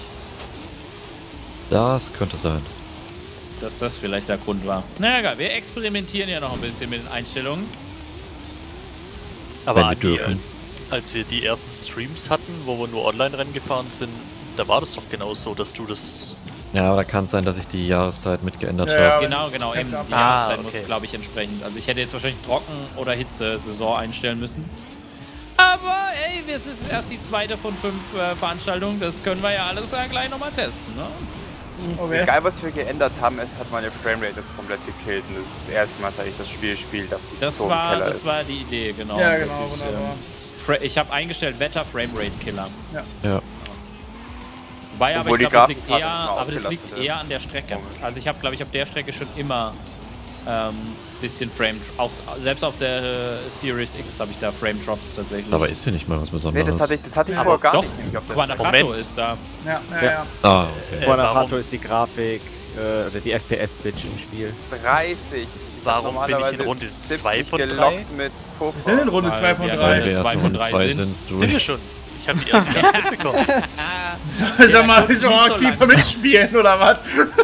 Das könnte sein. Dass das vielleicht der Grund war. Na egal, wir experimentieren ja noch ein bisschen mit den Einstellungen. Aber Wenn wir Andi, dürfen. äh, als wir die ersten Streams hatten, wo wir nur Online-Rennen gefahren sind, da war das doch genau so, dass du das... Ja, aber da kann es sein, dass ich die Jahreszeit mitgeändert Ja, ja. habe. Genau, genau, eben Kannst die du ab- Jahreszeit Ah, muss, okay. glaube ich, entsprechend. Also ich hätte jetzt wahrscheinlich Trocken- oder Hitze-Saison einstellen müssen. Aber ey, es ist erst die zweite von fünf äh, Veranstaltungen. Das können wir ja alles ja gleich nochmal testen, ne? Okay. Egal was wir geändert haben, es hat meine Framerate jetzt komplett gekillt und das ist das erste Mal, seit ich das Spiel spiele, dass die Das so im war, Keller das ist. war die Idee, genau. Ja, dass genau, ich, wunderbar. ähm, Fra- ich habe eingestellt Wetter Framerate Killer. Ja. Wobei, aber Obwohl ich die glaube, das liegt Grafikkarte eher, nicht mehr aber das liegt ausgelastet eher an der Strecke. Komisch. Also ich habe, glaube ich, auf der Strecke schon immer ähm, bisschen Frame, auch selbst auf der äh, Series X habe ich da Frame Drops tatsächlich. Aber ist hier nicht mal was Nee, Besonderes. das hatte ich, das hatte ich Ja, vorher gar doch. nicht. Nämlich auf der Quanafato Moment. ist da. Ja, ja, Ja. ja. Ah, okay. Äh, Guanajuato warum- ist die Grafik äh, oder die F P S-Bitch im Spiel. dreißig. Ich hab Warum bin ich in Runde siebzig zwei von drei? gelockt mit Puffer. Wir sind in Runde Weil zwei von wir drei. Runde Weil wir erst zwei in von Runde drei zwei sind. sind, du. Sind wir schon? Ich habe die erste gar nicht mitbekommen. Soll Ja, mal das ist so nicht so aktiver lang. mitspielen, oder was?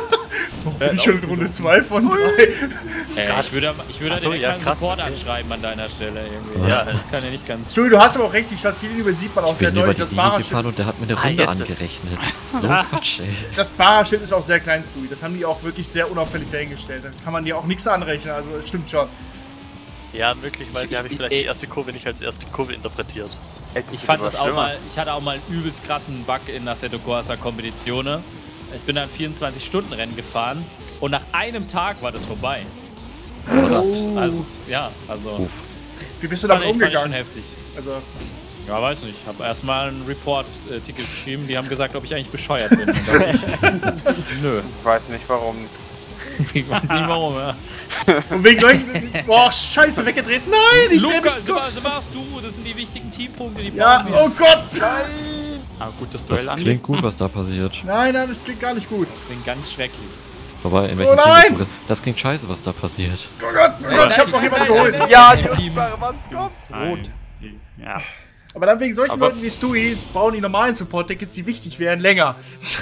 Bin ich schon in Runde zwei von drei? Äh, ich würde, ich würde Ach so, direkt ja, mal einen krass, Support okay. anschreiben an deiner Stelle. Irgendwie. Ja, das das- kann ja nicht ganz... Stuhl, du hast aber auch recht, die Stadtziellinie sieht man auch Ich sehr bin über deutlich. die Das Linie gefahren Baraschild und der hat mir eine Ah, Runde jetzt. angerechnet. So Quatsch, ey. das Baraschild ist auch sehr klein, Stuhl. Das haben die auch wirklich sehr unauffällig dahingestellt. Da kann man dir auch nichts anrechnen, also es stimmt schon. Ja, möglicherweise habe ich vielleicht die erste Kurve nicht als erste Kurve interpretiert. Ich fand das auch mal, ich hatte auch mal einen übelst krassen Bug in Assetto Corsa Competizione. Ich bin dann vierundzwanzig Stunden Rennen gefahren und nach einem Tag war das vorbei. Krass. Also, ja, also. Uff. Wie bist du Fand damit ich, fand ich schon umgegangen? heftig. Also, Ja, weiß nicht. Ich habe erstmal ein Report-Ticket geschrieben. Die haben gesagt, ob ich eigentlich bescheuert bin. Und dann ich, nö. Ich weiß nicht warum. Ich weiß nicht warum, ja. und wegen solchen. Boah, scheiße, weggedreht. Nein, ich dreh Lukas, mich so doch. was machst du? Das sind die wichtigen Teampunkte, die Ja, brauchen wir. oh Gott. Ah, gutes Duell Das an. klingt gut, was da passiert. Nein, nein, das klingt gar nicht gut. Das klingt ganz schrecklich. Wobei, in welchem Oh Team nein! bist du? Das klingt scheiße, was da passiert. Oh Gott, oh Gott, ich hab noch jemanden geholt. Ja, Im die Team. unsichtbare Wand kommt. Rot. Ja. Aber dann wegen solchen Aber- Leuten wie Stewie brauchen die normalen Support-Tickets, die wichtig wären, länger.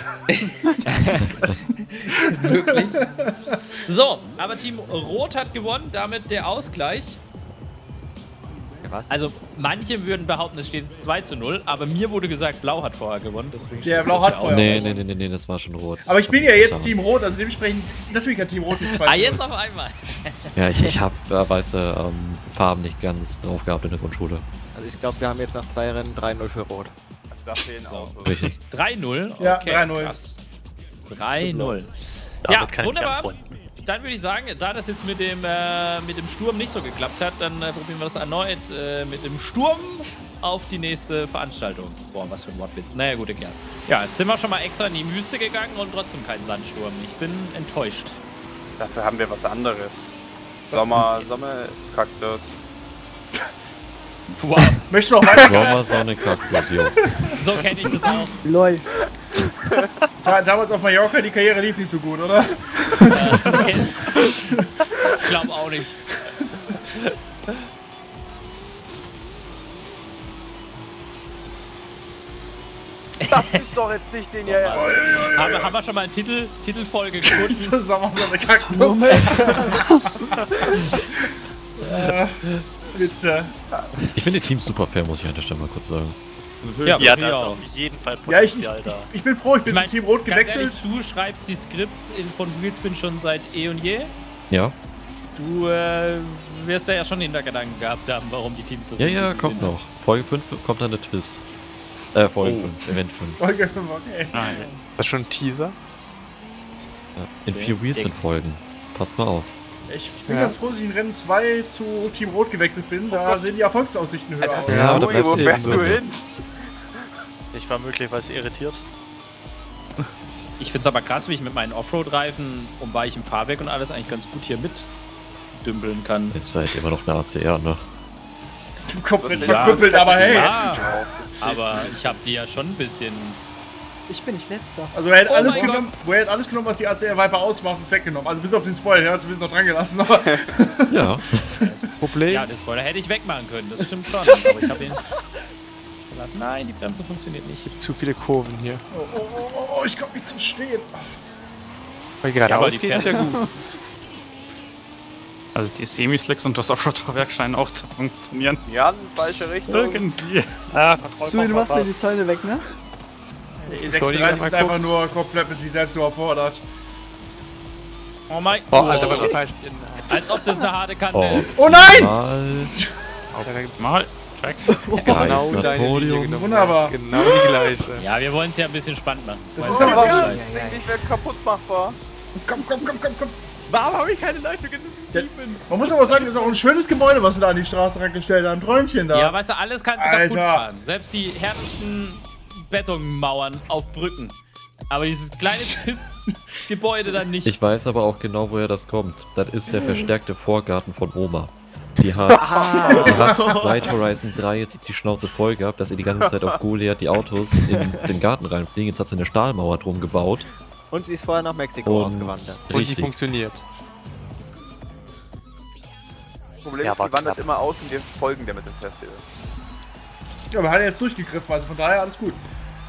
Möglich. So, aber Team Rot hat gewonnen, damit der Ausgleich. Ja, was? Also, manche würden behaupten, es steht jetzt zwei zu null, aber mir wurde gesagt, Blau hat vorher gewonnen. Deswegen Ja, steht Blau es hat jetzt vorher. aus. Nee, nee, nee, nee, nee, das war schon rot. Aber ich bin ja jetzt Team Rot, also dementsprechend, natürlich hat Team Rot die zwei. Ah, jetzt auf einmal. Ja, ich, ich hab äh, weiße ähm, Farben nicht ganz drauf gehabt in der Grundschule. Also ich glaube, wir haben jetzt nach zwei Rennen drei null für Rot. Also Da fehlen Autos. Richtig. drei null? Ja, Okay, drei null. krass. drei null. Damit Ja, kann ich mich wunderbar. anfreunden. Dann würde ich sagen, da das jetzt mit dem, äh, mit dem Sturm nicht so geklappt hat, dann äh, probieren wir das erneut äh, mit dem Sturm auf die nächste Veranstaltung. Boah, was für ein Wortwitz. Naja, gut, egal. Ja, jetzt sind wir schon mal extra in die Wüste gegangen und trotzdem kein Sandsturm. Ich bin enttäuscht. Dafür haben wir was anderes. Sommer, Sommerkaktus. Wow. Möchtest du noch weiter? Sommer, Sonne, Kaktus, jo. So kenne ich das auch. Läuft. Da- Damals auf Mallorca, die Karriere lief nicht so gut, oder? Äh, nee. Ich glaube auch nicht. Das ist doch jetzt nicht den hier. Haben, wir- haben wir schon mal eine Titel, Titelfolge gefunden? Sommer, Sonne, Kaktus. äh, bitte. Ich finde die Teams super fair, muss ich an der Stelle mal kurz sagen. Ja, Ja, finde da ich ist auch. auf jeden Fall Ja, ich, Potenzial da. ich bin froh, ich bin Ich mein, zu Team Rot ganz gewechselt. ehrlich, du schreibst die Skripts in, von Wheelspin schon seit eh und je. Ja? Du äh, wirst ja schon Hintergedanken gehabt haben, warum die Teams so Ja, sind. ja, wie sie kommt sind. noch. Folge fünf kommt dann der Twist. Äh, Folge Oh. fünf, Event fünf. Folge fünf, okay. Das ist schon ein Teaser. Ja. In Okay. vier Wheelspin-Folgen. Passt mal auf. Ich bin Ja. ganz froh, dass ich in Rennen zwei zu Team Rot gewechselt bin. Da sehen die Erfolgsaussichten höher aus. Ja, da Ui, bleibst wo du fährst eben du drin. hin? Ich war möglicherweise irritiert. Ich finde es aber krass, wie ich mit meinen Offroad-Reifen um weichem Fahrwerk und alles eigentlich ganz gut hier mit dümpeln kann. Ist halt immer noch eine A C R, ne? Du komplett Ja. verkrüppelt, aber hey. Ja, aber ich habe die ja schon ein bisschen. Ich bin nicht letzter. Also er hat Oh alles mein genommen, wo er hat alles genommen, was die A C R Viper ausmacht, und weggenommen. Also bis auf den Spoiler, der hat zumindest noch dran gelassen. Aber Ja. Das Problem. Ja, das Spoiler hätte ich wegmachen können, das stimmt schon. Aber ich habe ihn gelassen. Nein, die Bremse funktioniert nicht. Zu viele Kurven hier. oh, oh, oh, oh, ich komme nicht zum Stehen. Weil Ja, aber geradeaus die geht es ja fährt- gut. Also die Semislicks und das Offroad-Fahrwerk scheinen auch zu funktionieren. Ja, in falsche Richtung. Irgendwie. Ah, Du, du machst mir die Zäune weg, ne? Die Soll ich sechsunddreißig mal ist einfach kurz- nur komplett mit sich selbst überfordert. Oh mein Oh, Alter, war doch falsch. Als ob das eine harte Kante Oh. ist. Oh nein! Mal. Mal. Check. Genau Geister deine Linie Podium. genommen. Wunderbar. Genau die gleiche. Ja, wir wollen es ja ein bisschen spannend machen. Das Weißt ist du? aber Ja, auch. das Ding nicht mehr kaputt machbar. Komm, komm, komm, komm, komm. Warum habe ich keine Leistung? Das ist ein Demon. Man muss aber sagen, das ist auch ein schönes Gebäude, was sie da an die Straße rangestellt haben. Ein Träumchen da. Ja, weißt du, alles kannst du kaputt Alter. fahren. Selbst die härtesten Betonmauern auf Brücken. Aber dieses kleine Gebäude dann nicht. Ich weiß aber auch genau, woher das kommt. Das ist der verstärkte Vorgarten von Oma. Die hat, die hat seit Horizon drei jetzt die Schnauze voll gehabt, dass ihr die ganze Zeit auf Goliath die Autos in den Garten reinfliegen. Jetzt hat sie eine Stahlmauer drum gebaut. Und sie ist vorher nach Mexiko Und ausgewandert. Und die richtig. funktioniert. Das Problem Ja, ist, war die wandert knapp. immer aus und wir folgen der mit dem Festival. Ja, aber hat er jetzt durchgegriffen, also von daher alles gut.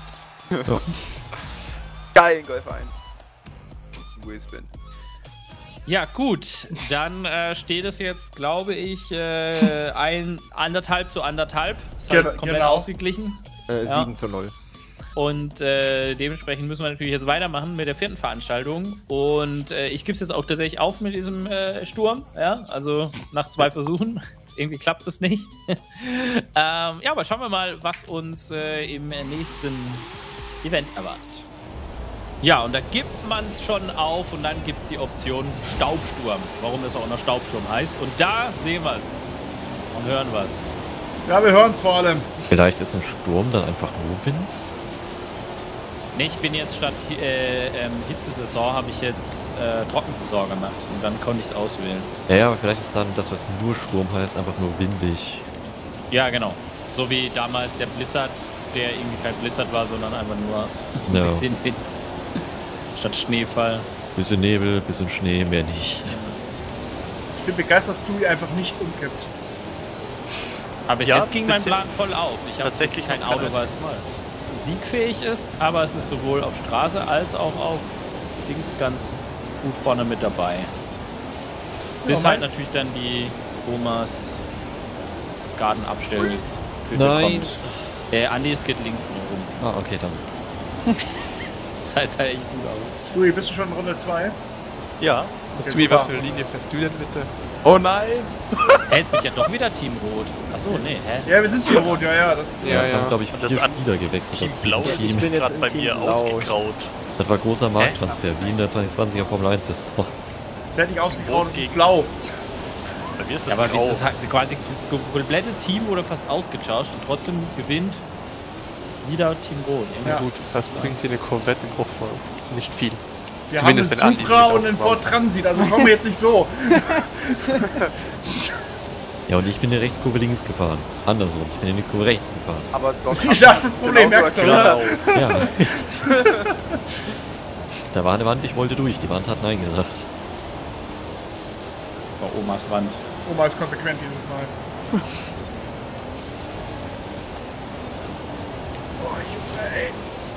Geil, Golf eins. Wheelspin. Ja, gut. Dann äh, steht es jetzt, glaube ich, äh, ein anderthalb zu anderthalb. Ist halt Gen- komplett genau. ausgeglichen. Äh, Ja. sieben zu null. Und äh, dementsprechend müssen wir natürlich jetzt weitermachen mit der vierten Veranstaltung. Und äh, ich gebe es jetzt auch tatsächlich auf mit diesem äh, Sturm. Ja, also nach zwei Versuchen. Irgendwie klappt es nicht. ähm, ja, aber schauen wir mal, was uns äh, im nächsten Event erwartet. Ja, und da gibt man es schon auf und dann gibt es die Option Staubsturm. Warum das auch noch Staubsturm heißt. Und da sehen wir es und hören was. Ja, wir hören es vor allem. Vielleicht ist ein Sturm dann einfach nur Wind? Ne, ich bin jetzt statt äh, ähm, Hitzesaison habe ich jetzt äh, Trockensaison gemacht und dann konnte ich es auswählen. Ja, ja, aber vielleicht ist dann das, was nur Sturm heißt, einfach nur windig. Ja, genau. So wie damals der Blizzard, der irgendwie kein Blizzard war, sondern einfach nur ein Ja. bisschen Wind. Statt Schneefall. Bisschen Nebel, bisschen Schnee, mehr nicht. Ich bin begeistert, dass Stewie einfach nicht umkippt. Aber bis Ja, jetzt ging mein bisschen- Plan voll auf. Ich habe tatsächlich kein noch kein Auto, einziges was Mal. siegfähig ist, aber es ist sowohl auf Straße als auch auf Dings ganz gut vorne mit dabei. Bis mein- halt natürlich dann die Omas Garten abstellen. Nein. Kommt. Der Andi es geht links noch rum. Ah, okay, dann. Das sah jetzt halt echt gut aus. Stewie, bist du schon in Runde zwei? Ja. Was Okay, du, super. was für eine Linie fährst du denn bitte? Oh nein! Hey, jetzt bin ich ja doch wieder Team Rot. Achso, nee, hä? Ja, wir sind Team Rot, ja, ja. Das, Ja, es haben, glaube ich, vier das an- Spieler gewechselt. Team das Blau ist Team. bin jetzt gerade im bei Team mir Blau. ausgegraut. Das war großer Markttransfer, wie in der zwanzig zwanziger Formel eins Saison. ist halt nicht ausgegraut, es ist Gegen- blau. Bei mir ist Ja, das aber grau. das hat quasi das komplette Team wurde fast ausgetauscht und trotzdem gewinnt wieder Team Rot. Ja. Gut, das bringt hier eine Corvette im Offroad. Nicht viel. Wir Zumindest haben wenn einen Andi Supra nicht und einen aufbaut. Ford Transit, also kommen wir jetzt nicht so. Ja, und ich bin in der Rechtskurve links gefahren. Andersrum, ich bin in die Kurve rechts gefahren. Aber dort Das ist das Problem, merkst du, oder? Ja. Da war eine Wand, ich wollte durch. Die Wand hat Nein gesagt. Bei Omas Wand. Oma ist konsequent dieses Mal. Boah, ich, ey.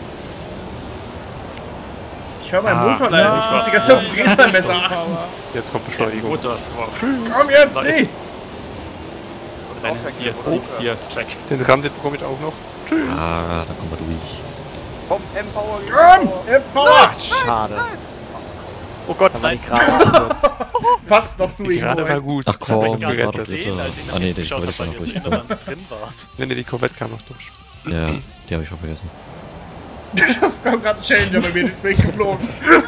Ich höre meinen Ah, Motor leider ja. nicht. Ich muss die ganze Zeit auf den Drehzahlmesser achten. Jetzt kommt Beschleunigung. Gut, das war Komm jetzt, sieh! hier, Oh, hier, check. Den Transit bekomme ich auch noch. Tschüss. Ah, da kommen wir durch. Komm, M-Power, Komm! Empower! Schade. Oh Gott, Da war die nein. gerade ausgewürzt. Fast noch so Gerade war irgendwo. gut. Ach komm, Hab ich war gar doch nicht bitte. gesehen, als ich nach Ah nee, hinten den geschaut wollte ich habe, noch weil ihr durch. so immer drin wart. Wenn ihr die Corvette kam noch durch. Ja, die habe ich schon vergessen. Da kam gerade ein Challenger bei mir, das bin ich geflogen.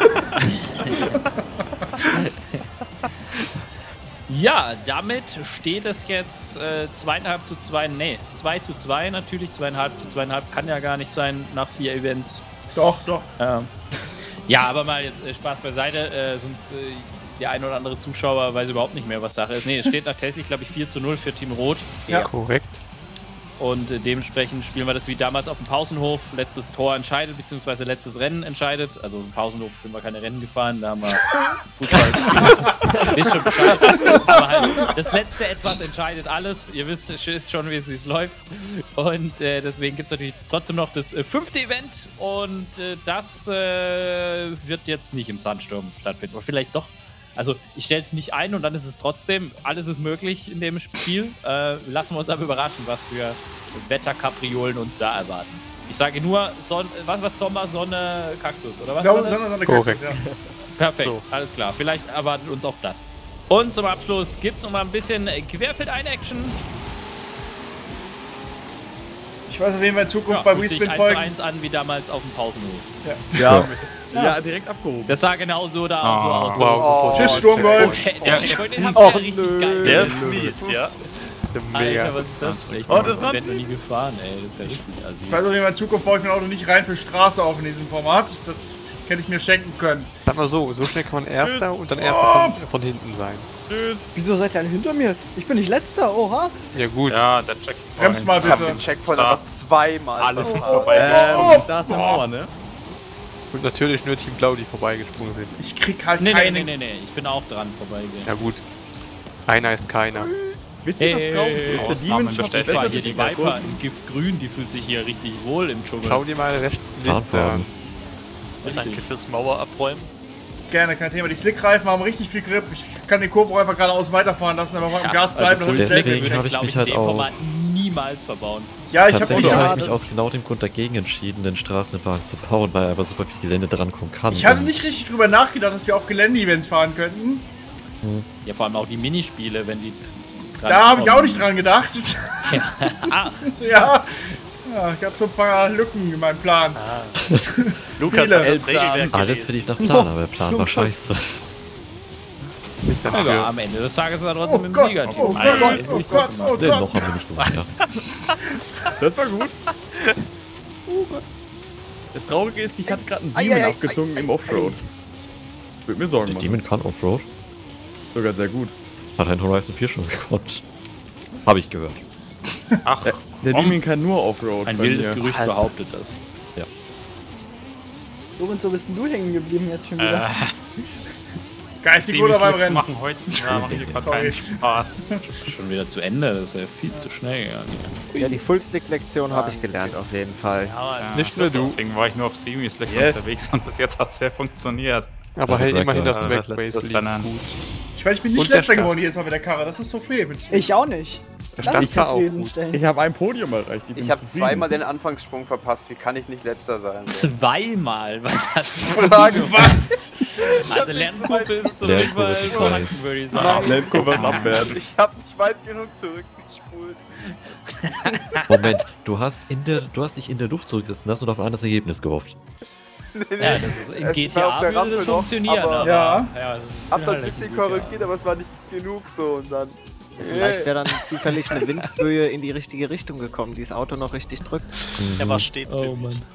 Ja, damit steht es jetzt äh, zweieinhalb zu zwei, nee, zwei zu zwei natürlich, zweieinhalb zu zweieinhalb kann ja gar nicht sein nach vier Events. Doch, doch. Ähm, ja, aber mal jetzt äh, Spaß beiseite, äh, sonst äh, der ein oder andere Zuschauer weiß überhaupt nicht mehr, was Sache ist. Nee, es steht tatsächlich, glaube ich, vier zu null für Team Rot. Ja. Korrekt. Und äh, dementsprechend spielen wir das wie damals auf dem Pausenhof. Letztes Tor entscheidet, beziehungsweise letztes Rennen entscheidet. Also im Pausenhof sind wir keine Rennen gefahren, da haben wir Fußball gespielt. Wisst schon Bescheid. Aber halt, das letzte Etwas entscheidet alles. Ihr wisst, wisst schon, wie es läuft. Und äh, deswegen gibt es natürlich trotzdem noch das äh, fünfte Event. Und äh, das äh, wird jetzt nicht im Sandsturm stattfinden. Oder vielleicht doch. Also ich stelle es nicht ein und dann ist es trotzdem, alles ist möglich in dem Spiel. Äh, lassen wir uns aber überraschen, was für Wetterkapriolen uns da erwarten. Ich sage nur, Son was, was Sommer, Sonne, Kaktus, oder was? Genau, war das? Sonne, Sonne, Korrekt. Kaktus, ja. Perfekt, So. alles klar. Vielleicht erwartet uns auch das. Und zum Abschluss gibt es noch mal ein bisschen Querfeld-Ein-Action. Ich weiß auf jeden Fall in Zukunft Ja, bei fühlt sich WeSpin eins zu folgen. eins an wie damals auf dem Pausenhof. Ja, ja, direkt abgehoben. Das sah genau so da auch so Ah, aus. Wow. Tschüss, Oh, Sturmgolf. der, der, den habt Oh, ihr richtig nö. geil. Der gesehen. ist mies, ja. Mega. Alter, was ist das? Ich Oh, bin das das war Event noch nie gefahren, ey. Das ist ja richtig assi. Ich weiß auf jeden Fall in Zukunft baue ich mein Auto nicht rein für Straße auf in diesem Format. Das hätte ich mir schenken können. Sag mal so, so schnell kann man Erster und dann Erster von, von hinten sein. Wieso seid ihr alle hinter mir? Ich bin nicht letzter, oha. Ja gut. Ja, der Checkpoint. Bremst mal Ich hab bitte. den Checkpoint Da. aber zweimal Alles verpasst. vorbei. Ähm, da ist eine Mauer, ne? Und natürlich nur Team Blau, die vorbeigesprungen sind. Ich krieg halt Nee, nee, keine. nee, nee, nee. Ich bin auch dran vorbeigehen. Ja gut. Einer ist keiner. Wisst ihr, was Hey, traurig ist? Der Ausnahmen Demon schafft es bestätigt. besser Hier durch die die Viper Kurven. in Giftgrün, die fühlt sich hier richtig wohl im Dschungel. Schau dir mal rechts die Liste Fahren. an. Danke fürs Mauer abräumen. Gerne, kein Thema. Die Slickreifen haben richtig viel Grip. Ich kann den Kurve auch einfach geradeaus weiterfahren lassen, aber am Gas bleiben. Also dann ist es deswegen selbst würde hab ich, ich glaube mich ich, in halt dem auch- Format niemals verbauen. Ja, ich habe Tatsächlich auch habe Ja, ich mich das- aus genau dem Grund dagegen entschieden, den Straßenwagen zu bauen, weil einfach super viel Gelände drankommen kann. Ich hatte Und nicht richtig drüber nachgedacht, dass wir auch Gelände-Events fahren könnten. Ja, vor allem auch die Minispiele, wenn die dran Da habe ich kommen. auch nicht dran gedacht. Ach, ja. Ja, ich habe so ein paar Lücken in meinem Plan. Lukas Viele. hat das Regelwerk alles gelesen. finde ich nach Plan, aber der Plan war scheiße. Was ist denn also für... am Ende des Tages ist er trotzdem Oh im Gott, Siegerteam. oh Gott, Alter, oh ist Gott, nicht oh so Gott, gemacht. oh Den Gott. noch haben wir nicht gemacht, ja. Das war gut. Das Traurige ist, ich hatte gerade einen Ei, Demon ei, ei, abgezogen ei, im ei, Offroad. Ich würde mir Sorgen Der machen. Demon kann Offroad. Sogar sehr gut. Hat ein Horizon vier schon gekonnt. Habe ich gehört. Ach, Der, der komm. Demon kann nur Offroad. Ein bei wildes mir. Gerücht Alter. behauptet das. Lorenz, wo bist denn du hängen geblieben jetzt schon wieder? Geistig Semis oder beim Licks Rennen? machen heute ja, machen hier gerade Sorry. keinen Spaß. Schon wieder zu Ende, das ist ja viel zu schnell. Ja. Ja, die Full-Stick-Lektion habe ich gelernt, auf jeden Fall. Ja, Ja, Nicht nur du. Deswegen war ich nur auf Semis-Licks Yes. unterwegs und bis jetzt hat es ja funktioniert. Aber Also hey, Black immerhin das Lives Drag Matter. Race Das lief Rennen. gut. Ich weiß, ich bin nicht Und der letzter Start. geworden hier ist mal mit der Karre. Das ist so viel. Mit Ich auch nicht. Der Das Start ist war auch gut. zufriedenstellend. Ich habe ein Podium erreicht. bin Ich habe zufrieden. zweimal den Anfangssprung verpasst. Wie kann ich nicht letzter sein? So. Zweimal? Was hast du Frage, was? Also Lernkurve ist auf jeden Lernkurve Fall ist vorhanden, nice. würde ich Ah, sagen. Lernkurve ist abwärts. Ich habe nicht weit genug zurückgespult. Moment, du hast, in der, du hast dich in der Luft zurücksetzen lassen und auf ein anderes Ergebnis gehofft. Nee, nee. Ja, das ist, im Es G T war auf A der würde Rampe das noch, funktionieren, aber- aber, Ja. ja, das ist Hab dann halt ein bisschen im G T A. korrigiert, aber es war nicht genug so und dann. Vielleicht wäre dann zufällig eine Windböe in die richtige Richtung gekommen, die das Auto noch richtig drückt. Er war stets Oh bemüht. Mann.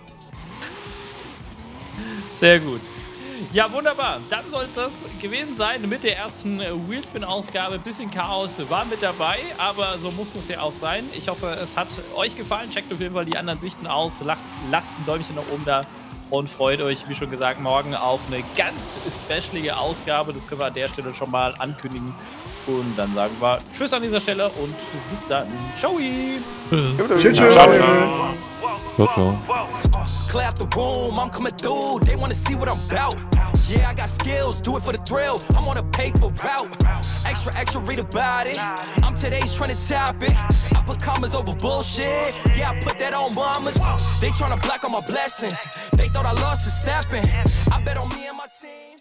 Sehr gut. Ja, wunderbar. Dann soll es das gewesen sein mit der ersten äh, Wheelspin-Ausgabe. Bisschen Chaos war mit dabei, aber so muss es ja auch sein. Ich hoffe, es hat euch gefallen. Checkt auf jeden Fall die anderen Sichten aus. Lacht, lasst ein Däumchen nach oben da und freut euch, wie schon gesagt, morgen auf eine ganz specialige Ausgabe. Das können wir an der Stelle schon mal ankündigen. Und dann sagen wir Tschüss an dieser Stelle und bis dann. Ciao. Tschüss, tschüss. Ciao, ciao. Clear out the room, I'm coming through. They wanna see what I'm about. Yeah, I got skills, do it for the thrill. I'm on a paper route. Extra, extra, read about it. I'm today's trending topic. I put commas over bullshit. Yeah, I put that on mamas. They tryna block all my blessings. They thought I lost for stepping. I bet on me and my team.